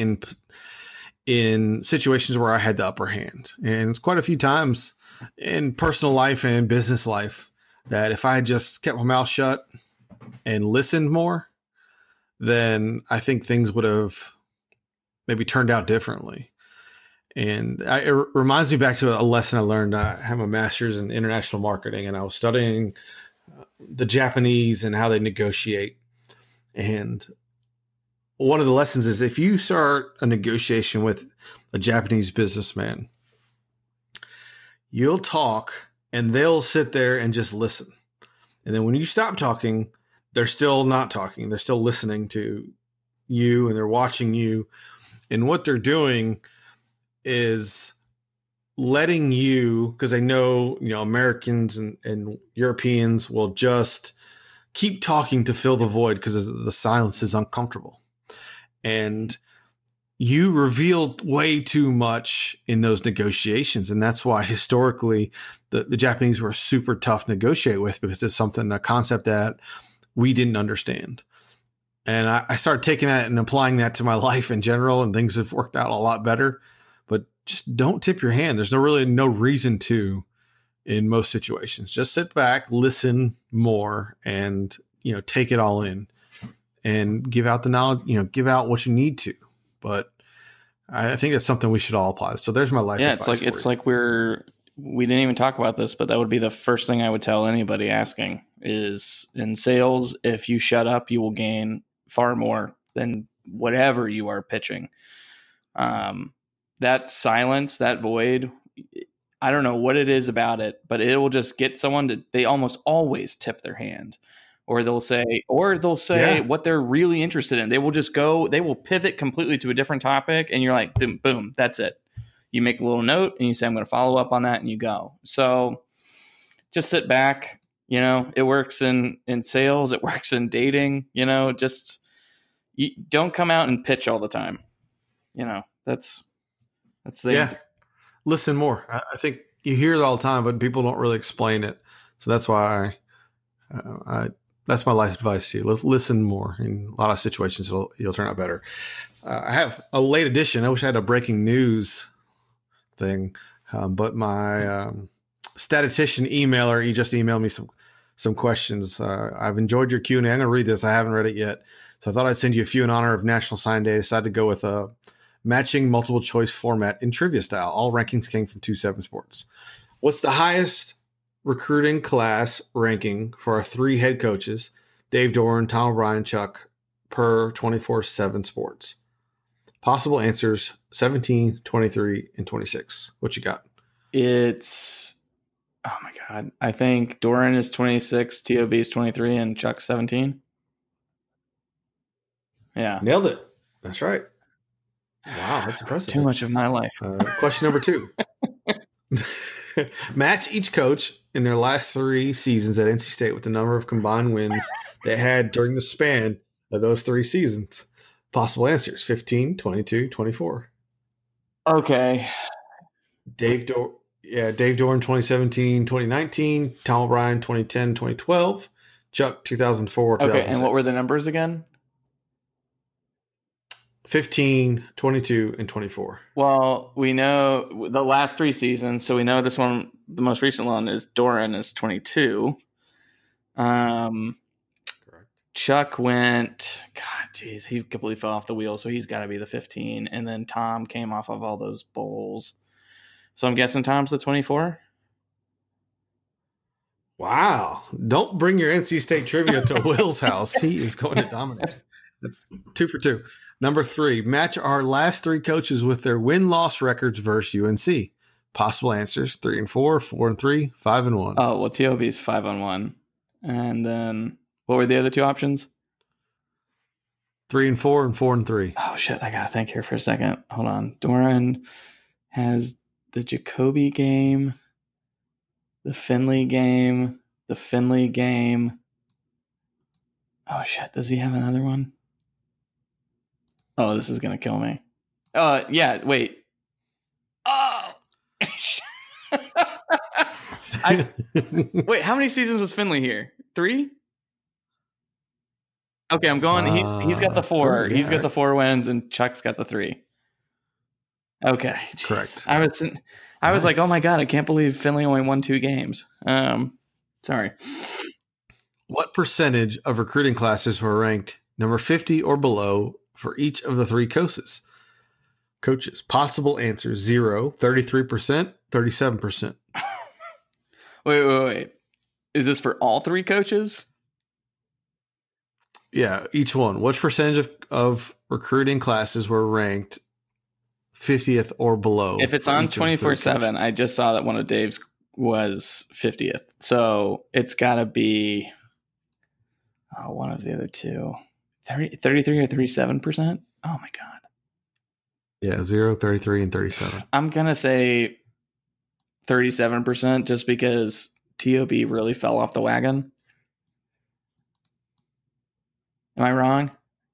in situations where I had the upper hand. And it's quite a few times in personal life and business life that if I had just kept my mouth shut and listened more, then I think things would have maybe turned out differently. And it reminds me back to a lesson I learned. I have a master's in international marketing, and I was studying the Japanese and how they negotiate. And one of the lessons is, if you start a negotiation with a Japanese businessman, you'll talk and they'll sit there and just listen. And then when you stop talking, they're still not talking. They're still listening to you, and they're watching you. And what they're doing is letting you, because they know, Americans and Europeans will just keep talking to fill the void because the silence is uncomfortable. And you revealed way too much in those negotiations. And that's why historically the Japanese were super tough to negotiate with, because it's a concept that we didn't understand. And I started taking that and applying that to my life in general, and things have worked out a lot better. But just don't tip your hand. There's no reason to in most situations. Just sit back, listen more, and take it all in and give out the knowledge, give out what you need to. But I think that's something we should all apply. So there's my life advice. It's like we didn't even talk about this, but that would be the first thing I would tell anybody asking is, in sales, if you shut up, you will gain far more than whatever you are pitching. That silence, that void, I don't know what it is about it, but it will just get someone they almost always tip their hand, or they'll say what they're really interested in. They will pivot completely to a different topic, and you're like, boom, that's it. You make a little note and you say, I'm going to follow up on that, and you go. So just sit back. It works in sales. It works in dating. Just don't come out and pitch all the time. That's the answer. Listen more. I think you hear it all the time, but people don't really explain it. So that's why that's my life advice to you. Listen more. In a lot of situations, you'll turn out better. I have a late edition. I wish I had a breaking news thing, but my statistician emailer, he just emailed me some questions. I've enjoyed your Q&A. I'm going to read this. I haven't read it yet. So I thought I'd send you a few in honor of National Sign Day. I decided to go with matching multiple choice format in trivia style. All rankings came from 2-7 Sports. What's the highest recruiting class ranking for our 3 head coaches, Dave Doeren, Tom O'Brien, Chuck, per 24/7 Sports? Possible answers 17, 23, and 26. What you got? It's, oh my God. I think Doeren is 26, TOB is 23, and Chuck 17. Yeah. Nailed it. That's right. Wow, that's impressive. Too much of my life. Question number 2. Match each coach in their last 3 seasons at NC State with the number of combined wins they had during the span of those 3 seasons. Possible answers 15, 22, 24. Okay. Dave Doeren 2017, 2019, Tom O'Brien 2010, 2012, Chuck 2004, 2006. Okay, and what were the numbers again? 15, 22, and 24. Well, we know the last 3 seasons, so we know this one, the most recent one, is Doeren is 22. Correct. Chuck went, God, geez, he completely fell off the wheel, so he's got to be the 15. And then Tom came off of all those bowls. So I'm guessing Tom's the 24. Wow. Don't bring your NC State trivia to Will's house. He is going to dominate. That's 2 for 2. Number 3, match our last 3 coaches with their win-loss records versus UNC. Possible answers 3 and 4, 4 and 3, 5 and 1. Oh, well, TOB is 5-1. And then what were the other 2 options? 3 and 4 and 4 and 3. Oh, shit. I got to think here for a second. Hold on. Doeren has the Jacoby game, the Finley game, the Finley game. Oh, shit. Does he have another one? Oh, this is going to kill me. Yeah, wait. Oh! Wait, how many seasons was Finley here? 3? Okay, I'm going. He's got the 4. 3, he's got right. the 4 wins, and Chuck's got the 3. Okay, geez. Correct. I was like, oh my God, I can't believe Finley only won 2 games. Sorry. What percentage of recruiting classes were ranked number 50 or below for each of the 3 coaches? Possible answers 0, 33%, 37%. Wait. Is this for all 3 coaches? Yeah, each one. Which percentage of recruiting classes were ranked 50th or below? If it's on 24/7, I just saw that one of Dave's was 50th. So it's got to be one of the other 2. 33 or 37%? Oh my God. Yeah, 0, 33, and 37. I'm going to say 37% just because TOB really fell off the wagon. Am I wrong?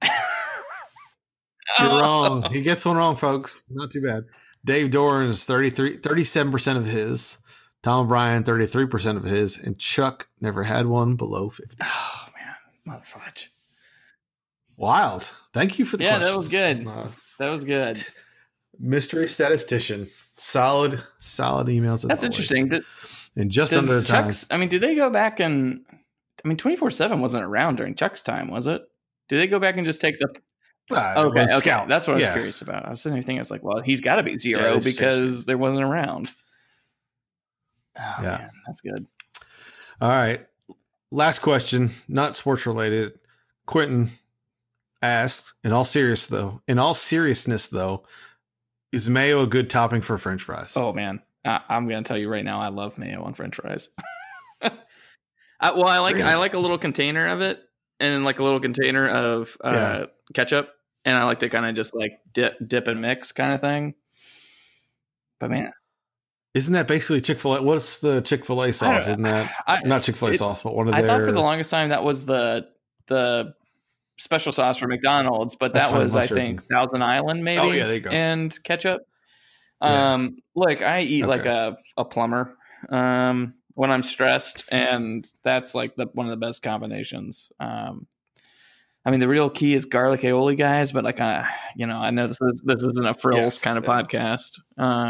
You're wrong. He gets one wrong, folks. Not too bad. Dave Doeren is 37% of his. Tom O'Brien, 33% of his. And Chuck never had one below 50. Oh, man. Motherfucker. Wild. Thank you for the questions. That was good. That was good. Mystery statistician. Solid emails. That's interesting. And just under the time. I mean, do they go back and... I mean, 24/7 wasn't around during Chuck's time, was it? Do they go back and just take the... Okay. Scout. That's what I was curious about. I was sitting here thinking, I was like, well, he's got to be 0 because there wasn't around. Oh, man, that's good. All right. Last question, not sports related. Quentin asks, in all seriousness, though, is mayo a good topping for French fries? Oh, man. I'm going to tell you right now, I love mayo on French fries. I like a little container of it and like a little container of ketchup. And I like to kind of just like dip and mix kind of thing. But man, isn't that basically Chick-fil-A? What's the Chick-fil-A sauce? Isn't that not Chick-fil-A sauce, but one of their... I thought for the longest time that was the special sauce for McDonald's, but that was, I think, Thousand Island maybe. Oh, yeah, there you go. And ketchup. Look, I eat like a plumber when I'm stressed, and that's like one of the best combinations. I mean, the real key is garlic aioli, guys, but like, I know this isn't a frills kind of podcast.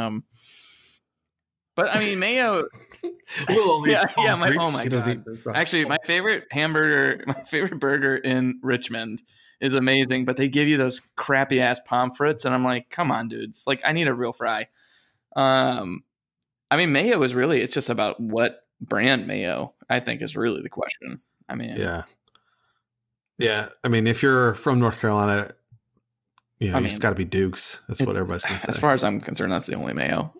But I mean, mayo. Oh my God! Actually, my favorite burger in Richmond is amazing, but they give you those crappy ass pommes frites, and I'm like, come on, dudes. Like, I need a real fry. I mean, mayo is really, it's just about what brand mayo, I think, is really the question. I mean, yeah. I mean, if you're from North Carolina, it's got to be Duke's. That's what everybody's going to say. As far as I'm concerned, that's the only mayo.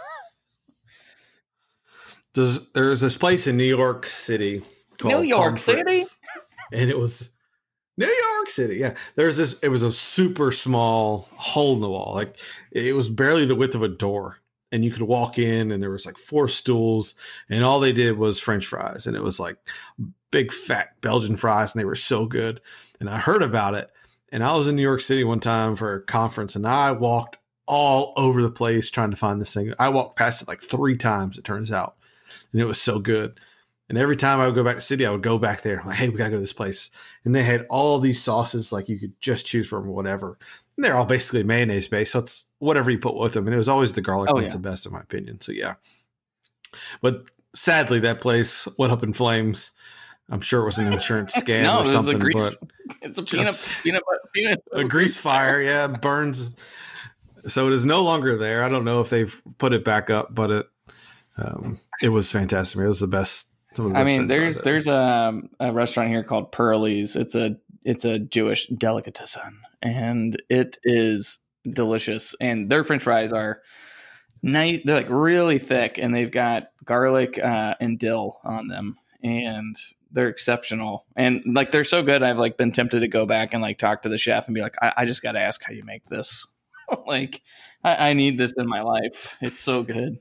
There's this place in New York City called New York City, and it was New York City. Yeah, it was a super small hole in the wall. Like, it was barely the width of a door, and you could walk in, and there was like 4 stools, and all they did was French fries, and it was like big fat Belgian fries, and they were so good. And I heard about it, and I was in New York City one time for a conference, and I walked all over the place trying to find this thing. I walked past it like 3 times, it turns out, and it was so good. And every time I would go back to the city, I would go back there. Like, hey, we got to go to this place. And they had all these sauces, like you could just choose from whatever. And they're all basically mayonnaise based. So it's whatever you put with them. And it was always the garlic one's the best, in my opinion. So, yeah. But sadly, that place went up in flames. I'm sure it was an insurance scam or something. It's a peanut. A grease fire, burns. So it is no longer there. I don't know if they've put it back up, but it was fantastic. It was the best. I mean, there's a restaurant here called Pearlie's. It's a Jewish delicatessen, and it is delicious. And their French fries are nice. They're like really thick, and they've got garlic and dill on them, and they're exceptional. And like, they're so good, I've like been tempted to go back and like talk to the chef and be like, I just got to ask how you make this. Like, I need this in my life. It's so good.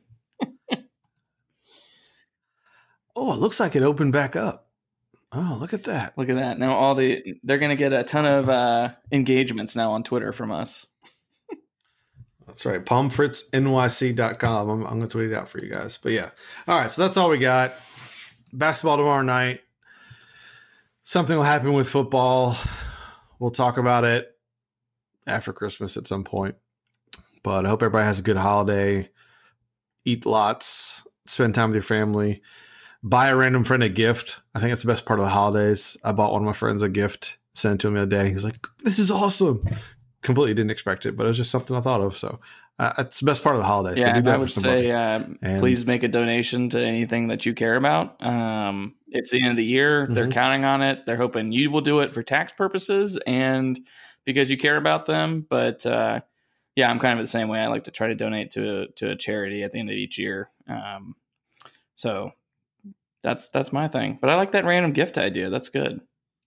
Oh, it looks like it opened back up. Oh, look at that. Look at that. Now they're going to get a ton of engagements now on Twitter from us. That's right. PommesFritzNYC.com. I'm going to tweet it out for you guys. But yeah. All right. So that's all we got. Basketball tomorrow night. Something will happen with football. We'll talk about it after Christmas at some point. But I hope everybody has a good holiday. Eat lots. Spend time with your family. Buy a random friend a gift. I think it's the best part of the holidays. I bought one of my friends a gift, sent it to him the other day. He's like, this is awesome. Completely didn't expect it, but it was just something I thought of. So it's the best part of the holidays. Yeah, so do that I would say please make a donation to anything that you care about. It's the end of the year. Mm-hmm. They're counting on it. They're hoping you will do it for tax purposes and because you care about them. But yeah, I'm kind of the same way. I like to try to donate to a charity at the end of each year. So that's my thing. But I like that random gift idea. That's good.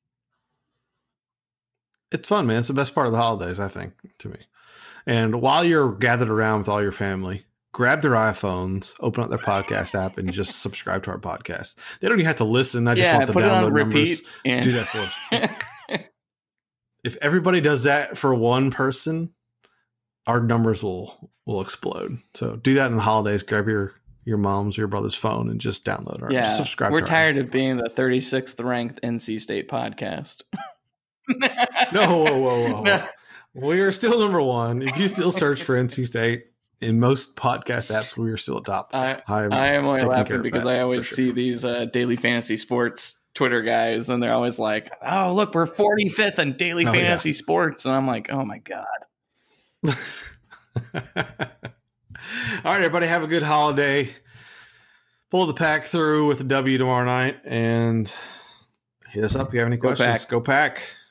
It's fun, man. It's the best part of the holidays, I think, to me. And while you're gathered around with all your family, grab their iPhones, open up their podcast app, and just subscribe to our podcast. They don't even have to listen. I just want the download numbers. And do that for us. If everybody does that for one person, our numbers will explode. So do that in the holidays. Grab your mom's or your brother's phone and just download our subscribe. We're tired of being the 36th ranked NC State podcast. No, whoa. No. We are still number 1. If you still search for NC State in most podcast apps, we are still top. I am only laughing because I always see these daily fantasy sports Twitter guys, and they're always like, "Oh, look, we're 45th in daily fantasy sports," and I'm like, "Oh my god." All right, everybody, have a good holiday. Pull the pack through with a W tomorrow night, and hit us up if you have any questions. Go Pack.